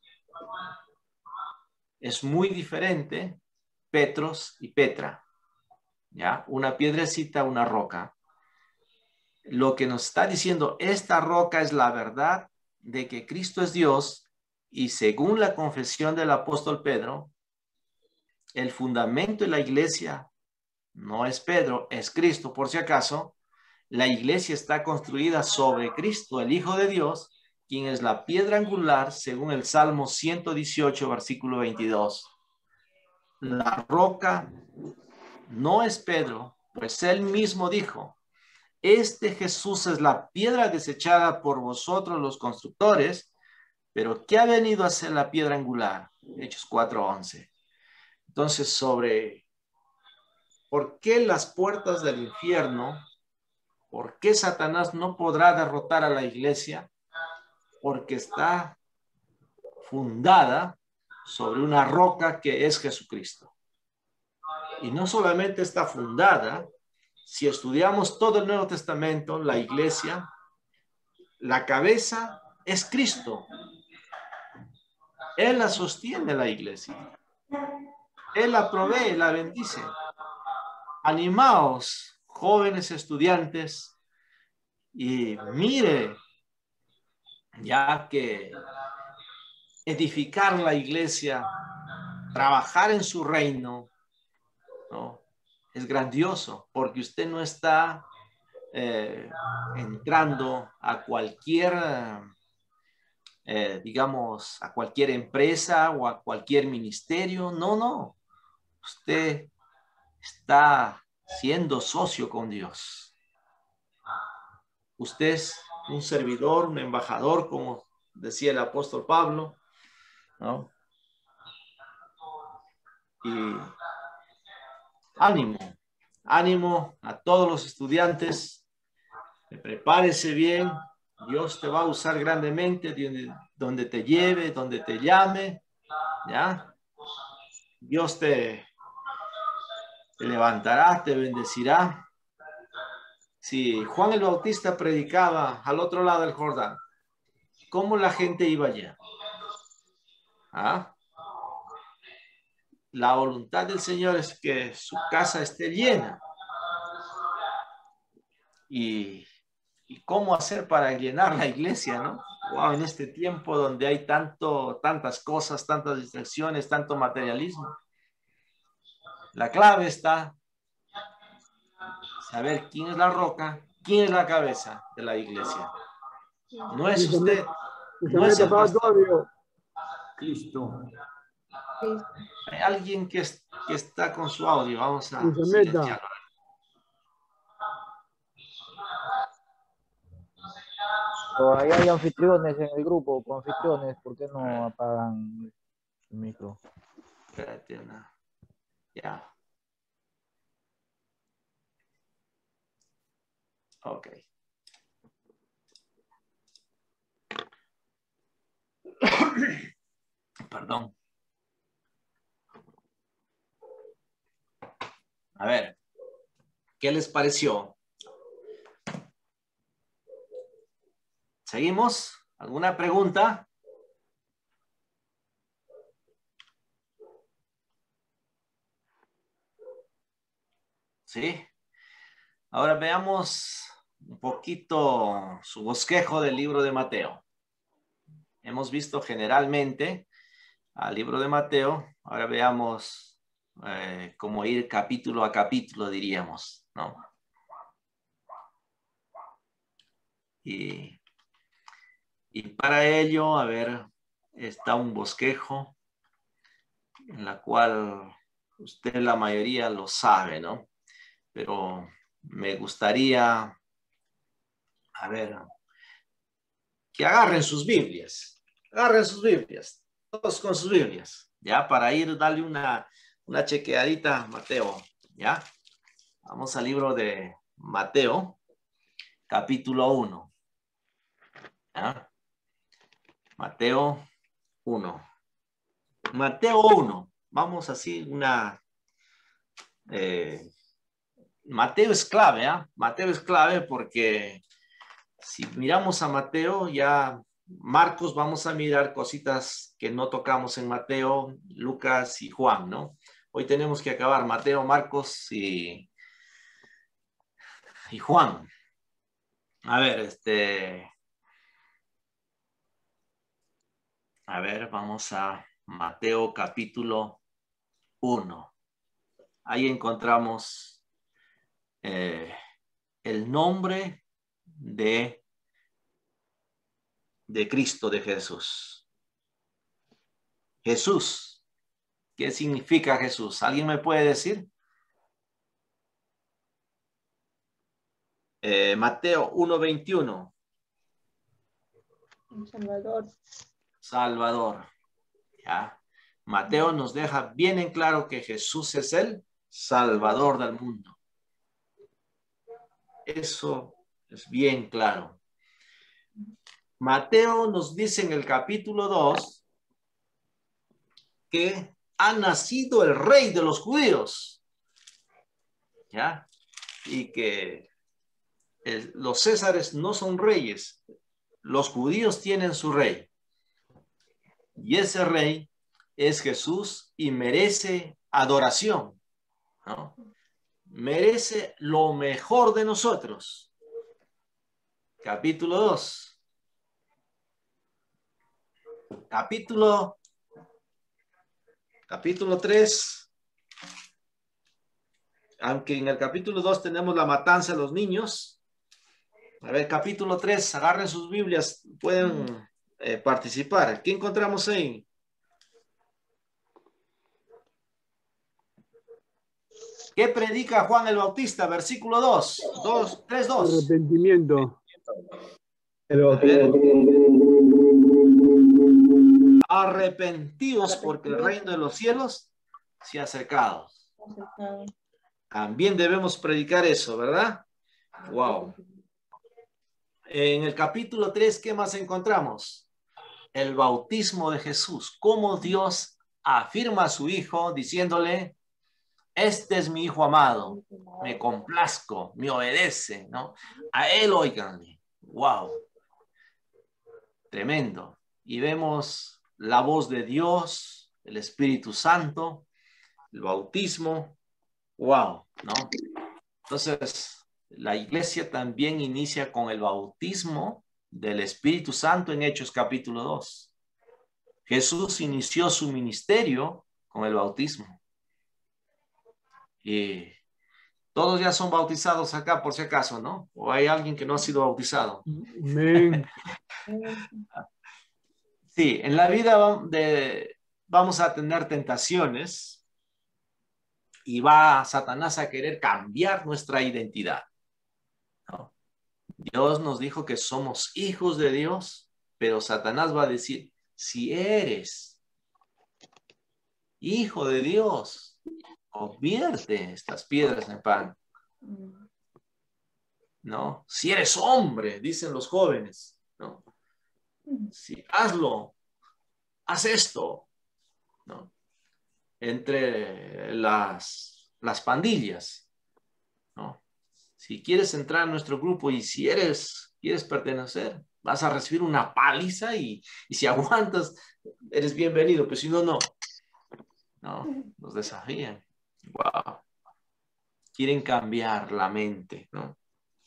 S1: Es muy diferente Petros y Petra. ¿Ya? Una piedrecita, una roca. Lo que nos está diciendo, esta roca es la verdad de que Cristo es Dios, y según la confesión del apóstol Pedro, el fundamento de la iglesia no es Pedro, es Cristo. Por si acaso, la iglesia está construida sobre Cristo, el Hijo de Dios, quien es la piedra angular, según el Salmo ciento dieciocho, versículo veintidós. La roca no es Pedro, pues él mismo dijo, este Jesús es la piedra desechada por vosotros los constructores, pero ¿qué ha venido a ser la piedra angular? Hechos cuatro, once. Entonces, sobre por qué las puertas del infierno, por qué Satanás no podrá derrotar a la iglesia, porque está fundada sobre una roca que es Jesucristo. Y no solamente está fundada, si estudiamos todo el Nuevo Testamento, la iglesia, la cabeza es Cristo. Él la sostiene, la iglesia. Él la provee, la bendice. Animaos, jóvenes estudiantes, y mire, ya que edificar la iglesia, trabajar en su reino, ¿no? Es grandioso, porque usted no está eh, entrando a cualquier, eh, digamos, a cualquier empresa o a cualquier ministerio. No, no. Usted está siendo socio con Dios. Usted es un servidor, un embajador, como decía el apóstol Pablo, ¿no? Y ánimo, ánimo a todos los estudiantes, prepárese bien, Dios te va a usar grandemente donde, donde te lleve, donde te llame, ¿ya? Dios te, te levantará, te bendecirá. Si Juan el Bautista predicaba al otro lado del Jordán, ¿cómo la gente iba allá? ¿Ah? La voluntad del Señor es que su casa esté llena. Y, y cómo hacer para llenar la iglesia, ¿no? Wow, en este tiempo donde hay tanto, tantas cosas, tantas distracciones, tanto materialismo. La clave está saber quién es la roca, quién es la cabeza de la iglesia. No es usted, no es el pastor.
S12: Cristo.
S1: Hay alguien que, es, que está con su audio. Vamos a silenciarlo.
S11: O ahí hay anfitriones en el grupo, con anfitriones, ¿por qué no apagan el micro?
S1: Espérate, no. Ya. Ok. Perdón. A ver, ¿qué les pareció? ¿Seguimos? ¿Alguna pregunta? ¿Sí? Ahora veamos un poquito su bosquejo del libro de Mateo. Hemos visto generalmente al libro de Mateo. Ahora veamos eh, cómo ir capítulo a capítulo, diríamos, ¿no? Y, y para ello, a ver, está un bosquejo en la cual usted la mayoría lo sabe, ¿no? Pero me gustaría, a ver, que agarren sus Biblias, agarren sus Biblias, todos con sus Biblias, ya, para ir, darle una, una chequeadita a Mateo, ya. Vamos al libro de Mateo, capítulo uno, ¿ya? Mateo uno. Mateo uno, vamos así, una... Eh, Mateo es clave, ¿eh? Mateo es clave porque si miramos a Mateo, ya Marcos vamos a mirar cositas que no tocamos en Mateo, Lucas y Juan, ¿no? Hoy tenemos que acabar Mateo, Marcos y, y Juan. A ver, este... A ver, vamos a Mateo capítulo uno. Ahí encontramos eh, el nombre de, de Cristo, de Jesús. Jesús. ¿Qué significa Jesús? ¿Alguien me puede decir? Eh, Mateo uno veintiuno.
S4: Salvador.
S1: Salvador. ¿Ya? Mateo nos deja bien en claro que Jesús es el Salvador del mundo. Eso es bien claro. Mateo nos dice en el capítulo dos que ha nacido el rey de los judíos. ¿Ya? Y que el, los césares no son reyes. Los judíos tienen su rey. Y ese rey es Jesús y merece adoración, ¿no? Merece lo mejor de nosotros. Capítulo dos. Capítulo, capítulo tres. Aunque en el capítulo dos tenemos la matanza de los niños. A ver, capítulo tres, agarren sus Biblias, pueden eh, participar. ¿Qué encontramos ahí? ¿Qué predica Juan el Bautista? Versículo dos, dos, tres, dos.
S3: Arrepentimiento.
S1: Arrepentidos porque el reino de los cielos se ha acercado. También debemos predicar eso, ¿verdad? Wow. En el capítulo tres, ¿qué más encontramos? El bautismo de Jesús. Cómo Dios afirma a su hijo diciéndole, este es mi hijo amado, me complazco, me obedece, ¿no? A él óiganle. Wow. Tremendo. Y vemos la voz de Dios, el Espíritu Santo, el bautismo. Wow, ¿no? Entonces, la iglesia también inicia con el bautismo del Espíritu Santo en Hechos capítulo dos. Jesús inició su ministerio con el bautismo. Y todos ya son bautizados acá, por si acaso, ¿no? ¿O hay alguien que no ha sido bautizado?
S3: Amén.
S1: Sí, en la vida de, vamos a tener tentaciones y va Satanás a querer cambiar nuestra identidad, ¿no? Dios nos dijo que somos hijos de Dios, pero Satanás va a decir, si eres hijo de Dios, convierte estas piedras en pan, ¿no? Si eres hombre, dicen los jóvenes, ¿no? Si hazlo, haz esto, ¿no? Entre las, las pandillas, ¿no? Si quieres entrar a nuestro grupo y si eres, quieres pertenecer, vas a recibir una paliza y, y si aguantas, eres bienvenido, pero si no, no. No, nos desafían. Wow. Quieren cambiar la mente, ¿no?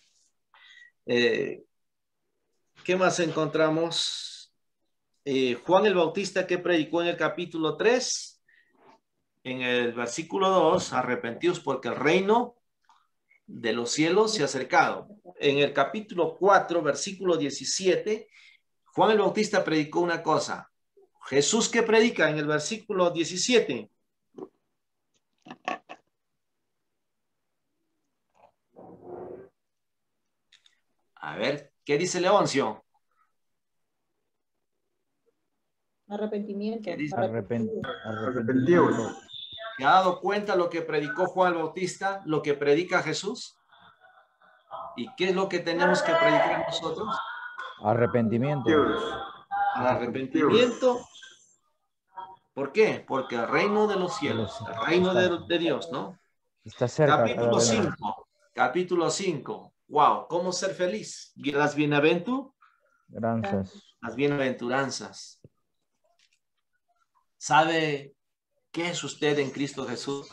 S1: Eh, ¿Qué más encontramos? Eh, Juan el Bautista, que predicó en el capítulo tres, en el versículo dos, arrepentidos porque el reino de los cielos se ha acercado. En el capítulo cuatro, versículo diecisiete, Juan el Bautista predicó una cosa. Jesús, ¿qué predica en el versículo diecisiete? A ver, ¿qué dice Leoncio?
S4: Arrepentimiento.
S11: Arrepent
S3: Arrepentidos.
S1: ¿Se ha dado cuenta lo que predicó Juan el Bautista, lo que predica Jesús? ¿Y qué es lo que tenemos que predicar nosotros?
S11: Arrepentimiento.
S1: Arrepentimiento. ¿Por qué? Porque el reino de los cielos, el reino de, de Dios, ¿no?
S11: Está cerca.
S1: Capítulo cinco. Capítulo cinco. Wow, ¿cómo ser feliz? Las bienaventuranzas. Las bienaventuranzas. ¿Sabe qué es usted en Cristo Jesús?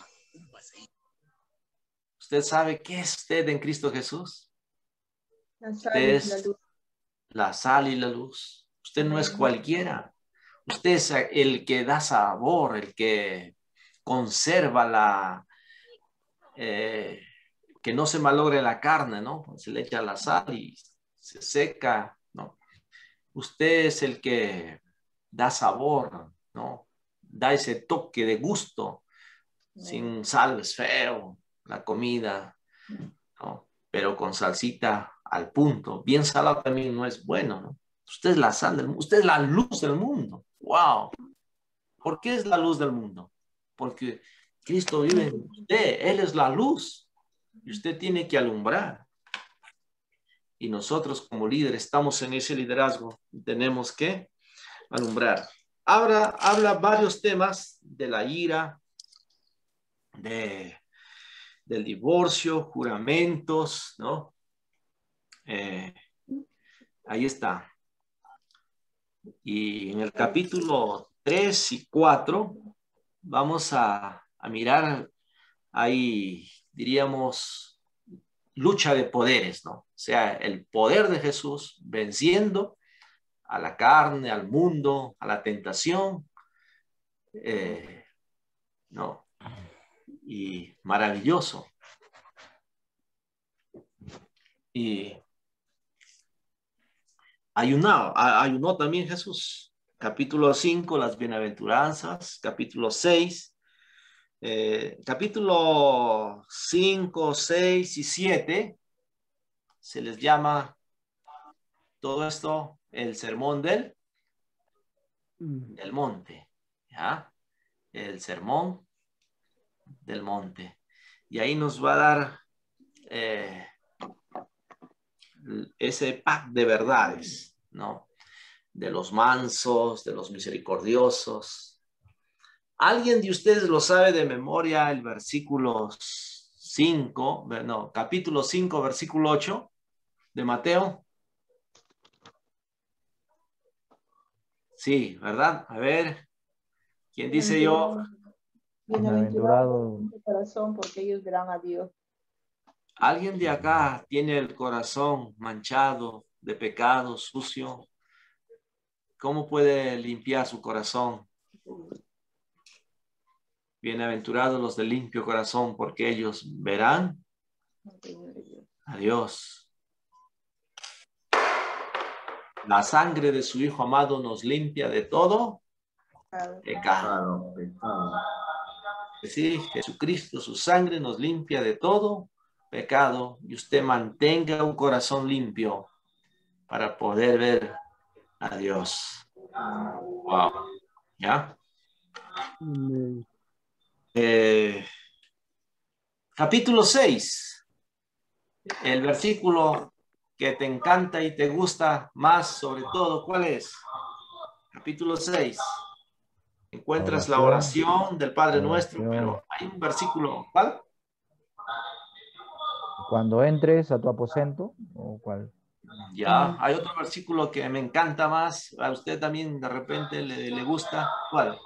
S1: ¿Usted sabe qué es usted en Cristo Jesús? Usted es la sal y la luz. Usted no es cualquiera. Usted es el que da sabor, el que conserva la... Eh, que no se malogre la carne, ¿no? Se le echa la sal y se seca, ¿no? Usted es el que da sabor, ¿no? Da ese toque de gusto. Sin sal es feo la comida, ¿no? Pero con salsita al punto. Bien salado también no es bueno, ¿no? Usted es la sal del mundo. Usted es la luz del mundo. ¡Wow! ¿Por qué es la luz del mundo? Porque Cristo vive en usted. Él es la luz. Y usted tiene que alumbrar. Y nosotros como líderes estamos en ese liderazgo. Tenemos que alumbrar. Ahora habla varios temas de la ira, de, del divorcio, juramentos, ¿no? Eh, ahí está. Y en el capítulo tres y cuatro vamos a, a mirar ahí, diríamos, lucha de poderes, ¿no? O sea, el poder de Jesús venciendo a la carne, al mundo, a la tentación, eh, ¿no? Y maravilloso. Y ayunó, ayunó también Jesús. Capítulo cinco, las bienaventuranzas. Capítulo seis. Eh, capítulo cinco, seis y siete se les llama todo esto el sermón del, del monte, ¿ya? El sermón del monte. Y ahí nos va a dar eh, ese pack de verdades, ¿no? De los mansos, de los misericordiosos, ¿Alguien de ustedes lo sabe de memoria el versículo cinco, no, capítulo cinco, versículo ocho de Mateo? Sí, ¿verdad? A ver, ¿quién dice yo?
S11: Bienaventurado
S4: en tu corazón, porque ellos verán a Dios.
S1: ¿Alguien de acá tiene el corazón manchado de pecado, sucio? ¿Cómo puede limpiar su corazón? Bienaventurados los de limpio corazón, porque ellos verán a Dios. La sangre de su Hijo amado nos limpia de todo pecado. Sí, Jesucristo, su sangre nos limpia de todo pecado. Y usted mantenga un corazón limpio para poder ver a Dios. Wow. ¿Ya? Eh, capítulo seis. El versículo que te encanta y te gusta más sobre todo, ¿cuál es? Capítulo seis. Encuentras la oración del Padre Nuestro, pero hay un versículo, ¿cuál?
S11: Cuando entres a tu aposento, ¿o cuál?
S1: Ya, hay otro versículo que me encanta más, a usted también de repente le, le gusta, ¿cuál?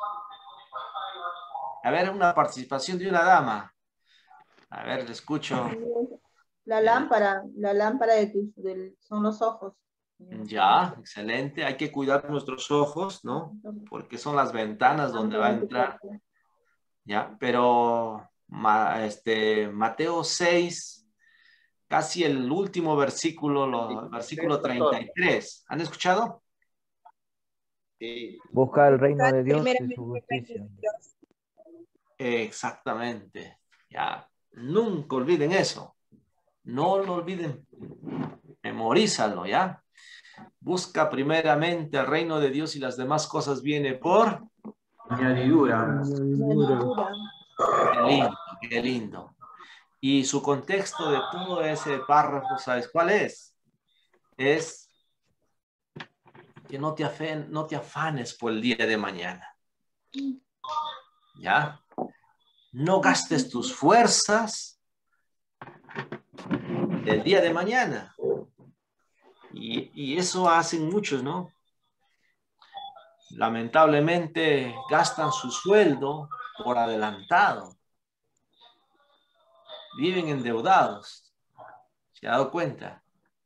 S1: A ver, una participación de una dama. A ver, le escucho.
S4: La lámpara, la lámpara de tus, del, son los ojos.
S1: Ya, excelente. Hay que cuidar nuestros ojos, ¿no? Porque son las ventanas donde va a entrar. Ya, pero ma, este, Mateo seis, casi el último versículo, lo, versículo treinta y tres. ¿Han escuchado?
S10: Sí.
S11: Busca el reino de Dios y su justicia.
S1: Exactamente. Ya, nunca olviden eso. No lo olviden. Memorízalo, ¿ya? Busca primeramente el reino de Dios y las demás cosas viene por
S12: añadidura.
S1: Qué lindo, qué lindo. Y su contexto de todo ese párrafo, ¿sabes cuál es? Es que no te, afen, no te afanes por el día de mañana. ¿Ya? No gastes tus fuerzas el día de mañana. Y, y eso hacen muchos, ¿no? Lamentablemente gastan su sueldo por adelantado. Viven endeudados. ¿Se ha dado cuenta?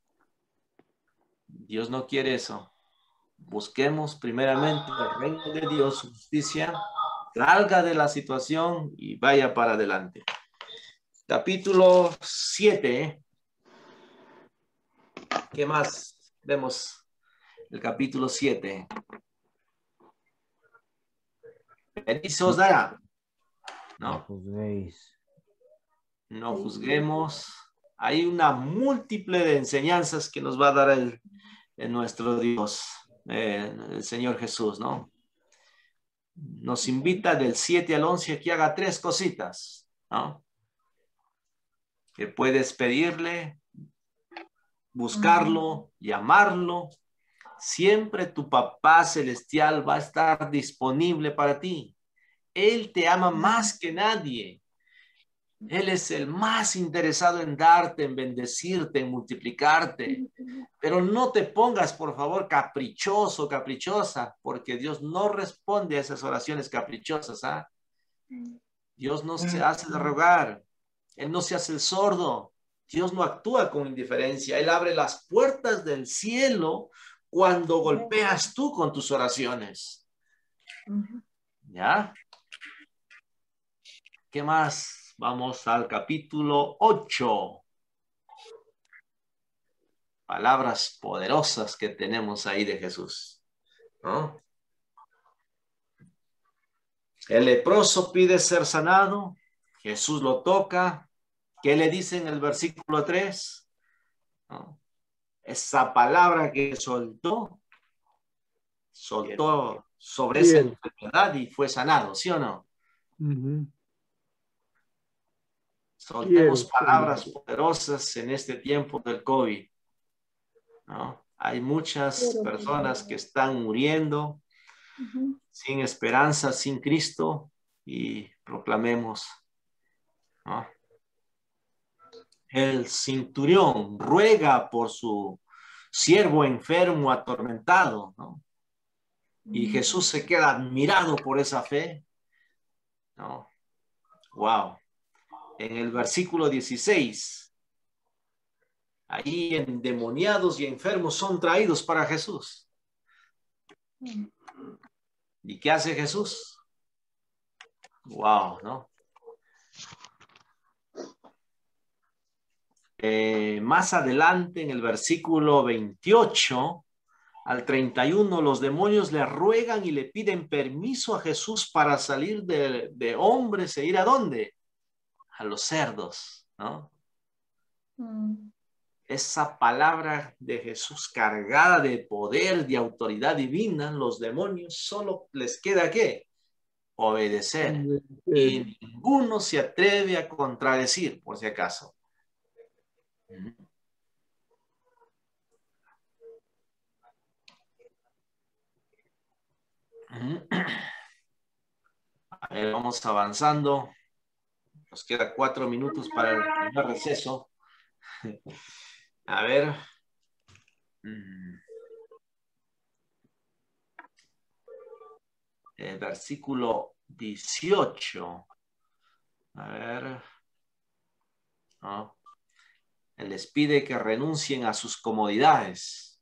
S1: Dios no quiere eso. Busquemos primeramente el reino de Dios, su justicia, salga de la situación y vaya para adelante. Capítulo siete. ¿Qué más vemos? El capítulo siete. Bendice os dará. No. No juzguemos. Hay una múltiple de enseñanzas que nos va a dar el, el nuestro Dios, eh, el Señor Jesús, ¿no? Nos invita del siete al once a que haga tres cositas, ¿no? Que puedes pedirle, buscarlo, llamarlo. Siempre tu Papá Celestial va a estar disponible para ti. Él te ama más que nadie. Él es el más interesado en darte, en bendecirte, en multiplicarte. Pero no te pongas, por favor, caprichoso, caprichosa, porque Dios no responde a esas oraciones caprichosas, ¿ah? Dios no se hace de rogar. Él no se hace el sordo. Dios no actúa con indiferencia. Él abre las puertas del cielo cuando golpeas tú con tus oraciones. ¿Ya? ¿Qué más? Vamos al capítulo ocho. Palabras poderosas que tenemos ahí de Jesús, ¿no? El leproso pide ser sanado. Jesús lo toca. ¿Qué le dice en el versículo tres? ¿No? Esa palabra que soltó, soltó sobre esa enfermedad y fue sanado, ¿sí o no?
S3: Uh-huh.
S1: Soltemos palabras poderosas en este tiempo del COVID, ¿no? Hay muchas personas que están muriendo uh-huh. sin esperanza, sin Cristo, y proclamemos, ¿no? El centurión ruega por su siervo enfermo, atormentado, ¿no? Y Jesús se queda admirado por esa fe, ¿no? Wow. En el versículo dieciséis, ahí endemoniados y enfermos son traídos para Jesús. ¿Y qué hace Jesús? Wow, ¿no? Eh, más adelante en el versículo veintiocho al treinta y uno, los demonios le ruegan y le piden permiso a Jesús para salir de, de hombres e ir ¿a dónde? A los cerdos, ¿no? Mm. Esa palabra de Jesús cargada de poder, de autoridad divina, los demonios solo les queda ¿qué? Obedecer. Y ninguno se atreve a contradecir, por si acaso. A ver, vamos avanzando. Nos queda cuatro minutos para el primer receso. A ver. El versículo dieciocho. A ver. No. Él les pide que renuncien a sus comodidades.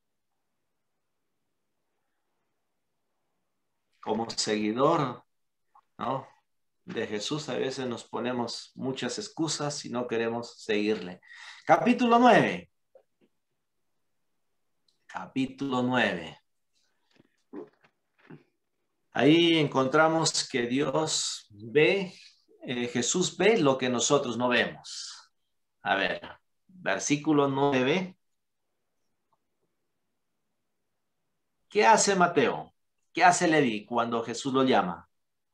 S1: Como seguidor, ¿no? de Jesús, a veces nos ponemos muchas excusas y no queremos seguirle. Capítulo nueve. Capítulo nueve. Ahí encontramos que Dios ve, eh, Jesús ve lo que nosotros no vemos. A ver, versículo nueve. ¿Qué hace Mateo? ¿Qué hace Leví cuando Jesús lo llama?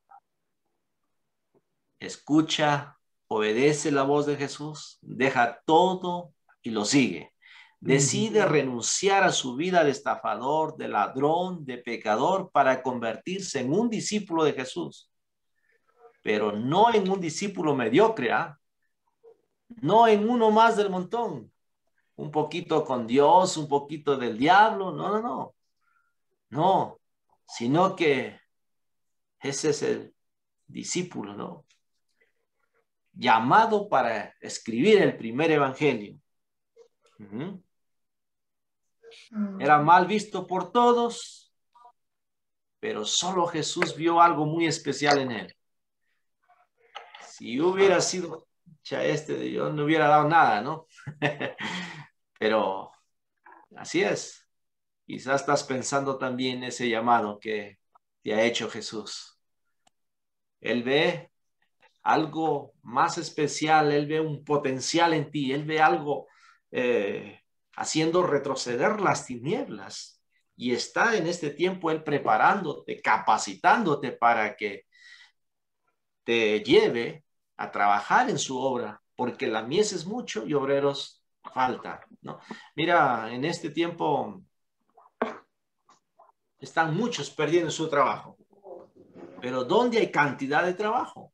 S1: Escucha, obedece la voz de Jesús, deja todo y lo sigue. Decide renunciar a su vida de estafador, de ladrón, de pecador para convertirse en un discípulo de Jesús. Pero no en un discípulo mediocre, ¿eh? No en uno más del montón. Un poquito con Dios, un poquito del diablo. No, no, no. No, sino que ese es el discípulo, ¿no? Llamado para escribir el primer evangelio. Uh-huh. Era mal visto por todos, pero solo Jesús vio algo muy especial en él. Si hubiera sido ya este de Dios, no hubiera dado nada, ¿no? Pero así es. Quizás estás pensando también ese llamado que te ha hecho Jesús. Él ve algo más especial, él ve un potencial en ti, él ve algo eh, haciendo retroceder las tinieblas y está en este tiempo él preparándote, capacitándote para que te lleve a trabajar en su obra, porque la mies es mucho y obreros falta, ¿no? Mira, en este tiempo están muchos perdiendo su trabajo, pero ¿dónde hay cantidad de trabajo?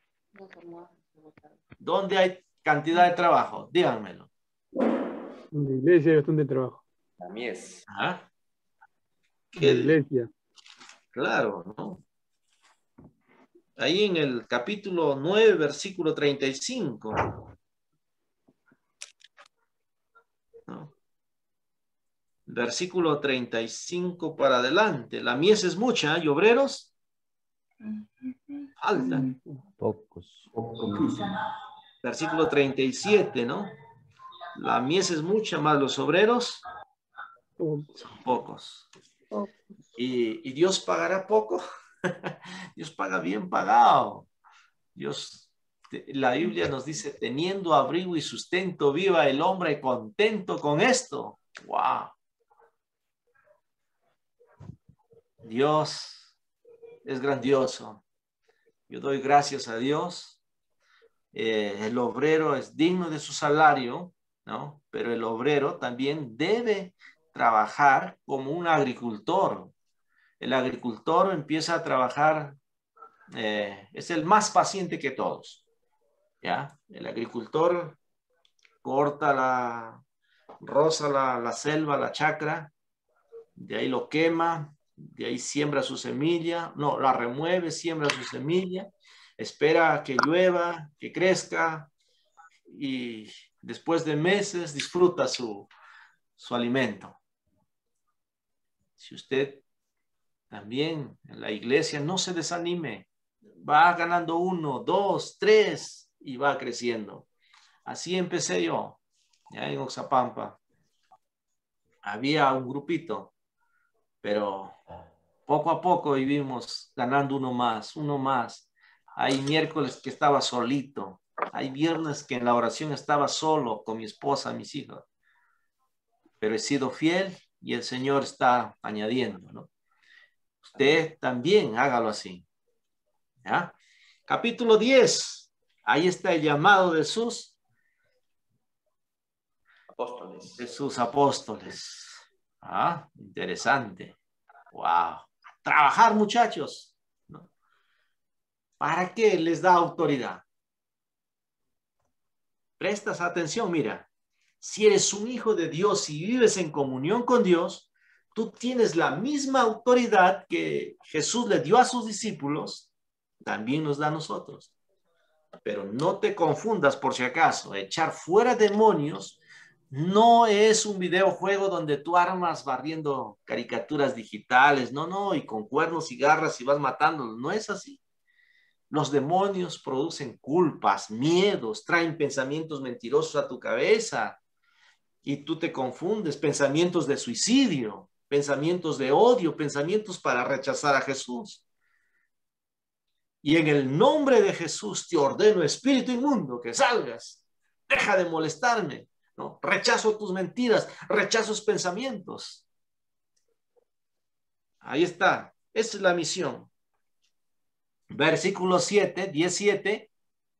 S1: ¿Dónde hay cantidad de trabajo? Díganmelo.
S3: En la iglesia hay bastante trabajo.
S10: La mies.
S1: ¿Ah?
S3: En la iglesia.
S1: Claro, ¿no? Ahí en el capítulo nueve, versículo treinta y cinco. ¿No? Versículo treinta y cinco para adelante. La mies es mucha, ¿eh? ¿Y obreros? Faltan.
S11: Pocos.
S1: Versículo treinta y siete, ¿no? La mies es mucha, más los obreros son pocos. ¿Y, y Dios pagará poco? Dios paga bien pagado. Dios, la Biblia nos dice, teniendo abrigo y sustento, viva el hombre contento con esto. ¡Wow! Dios es grandioso. Yo doy gracias a Dios. Eh, el obrero es digno de su salario, ¿no? Pero el obrero también debe trabajar como un agricultor. El agricultor empieza a trabajar eh, es el más paciente que todos. ¿Ya? El agricultor corta la, roza la, la selva, la chacra, de ahí lo quema, de ahí siembra su semilla, no, la remueve, siembra su semilla, espera que llueva, que crezca, y después de meses disfruta su, su alimento. Si usted también en la iglesia no se desanime, va ganando uno, dos, tres y va creciendo. Así empecé yo, ya en Oxapampa. Había un grupito, pero poco a poco vivimos ganando uno más, uno más. Hay miércoles que estaba solito, hay viernes que en la oración estaba solo con mi esposa, mis hijos. Pero he sido fiel y el Señor está añadiendo, ¿no? Usted también hágalo así. ¿Ya? Capítulo diez. Ahí está el llamado de sus
S10: apóstoles.
S1: De sus apóstoles. Ah, interesante. Wow. Trabajar, muchachos, ¿no? ¿Para qué les da autoridad? Prestas atención, mira. Si eres un hijo de Dios y vives en comunión con Dios, tú tienes la misma autoridad que Jesús le dio a sus discípulos, también nos da a nosotros. Pero no te confundas por si acaso. Echar fuera demonios no es un videojuego donde tú armas barriendo caricaturas digitales. No, no, y con cuernos y garras y vas matándolos. No es así. Los demonios producen culpas, miedos, traen pensamientos mentirosos a tu cabeza y tú te confundes. Pensamientos de suicidio, pensamientos de odio, pensamientos para rechazar a Jesús. Y en el nombre de Jesús te ordeno, espíritu inmundo, que salgas. Deja de molestarme, ¿no? Rechazo tus mentiras, rechazo tus pensamientos. Ahí está. Esa es la misión. Versículo siete, diecisiete.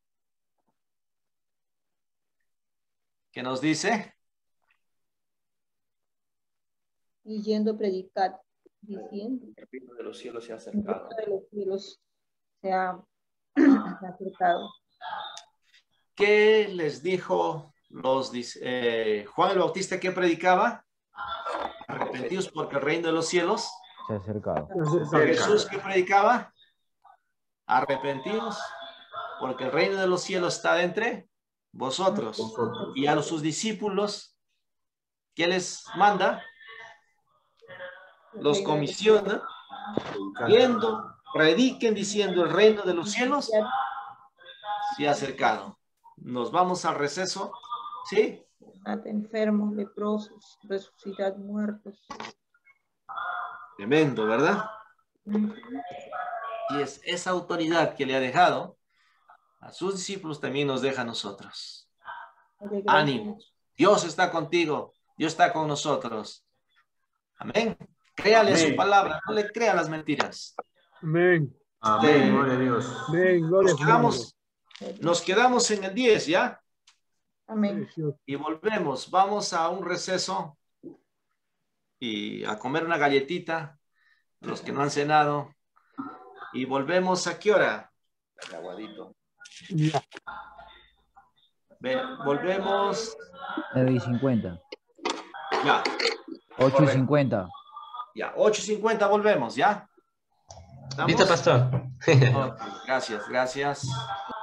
S1: ¿Qué nos dice?
S4: Y yendo a predicar, diciendo.
S10: El reino de los cielos se ha acercado.
S4: El reino de los cielos se ha acercado.
S1: ¿Qué les dijo los eh, Juan el Bautista que predicaba? Arrepentidos porque el reino de los cielos
S11: se ha acercado.
S1: Jesús que predicaba, arrepentidos porque el reino de los cielos está entre vosotros. Y a sus discípulos, ¿qué les manda? Los comisiona, viendo, prediquen diciendo el reino de los cielos se ha acercado. Nos vamos al receso, ¿sí?
S4: Enfermos, leprosos, resucitar muertos.
S1: Tremendo, ¿verdad? Y es esa autoridad que le ha dejado a sus discípulos también nos deja a nosotros. Ánimo. Dios está contigo. Dios está con nosotros. Amén. Créale a su palabra. No le crea las mentiras.
S3: Amén.
S1: Amén.
S3: Gloria a Dios. Amén. Gloria
S1: nos, quedamos, nos quedamos en el diez, ¿ya?
S4: Amén.
S1: Y volvemos. Vamos a un receso y a comer una galletita. Los que no han cenado. Y volvemos ¿a qué hora?
S10: Aguadito.
S3: Ya.
S1: Ve, volvemos.
S11: nueve y cincuenta.
S1: Ya.
S11: ocho y cincuenta.
S1: Ya, ocho y cincuenta volvemos, ¿ya?
S13: Listo, pastor.
S1: Okay, gracias, gracias.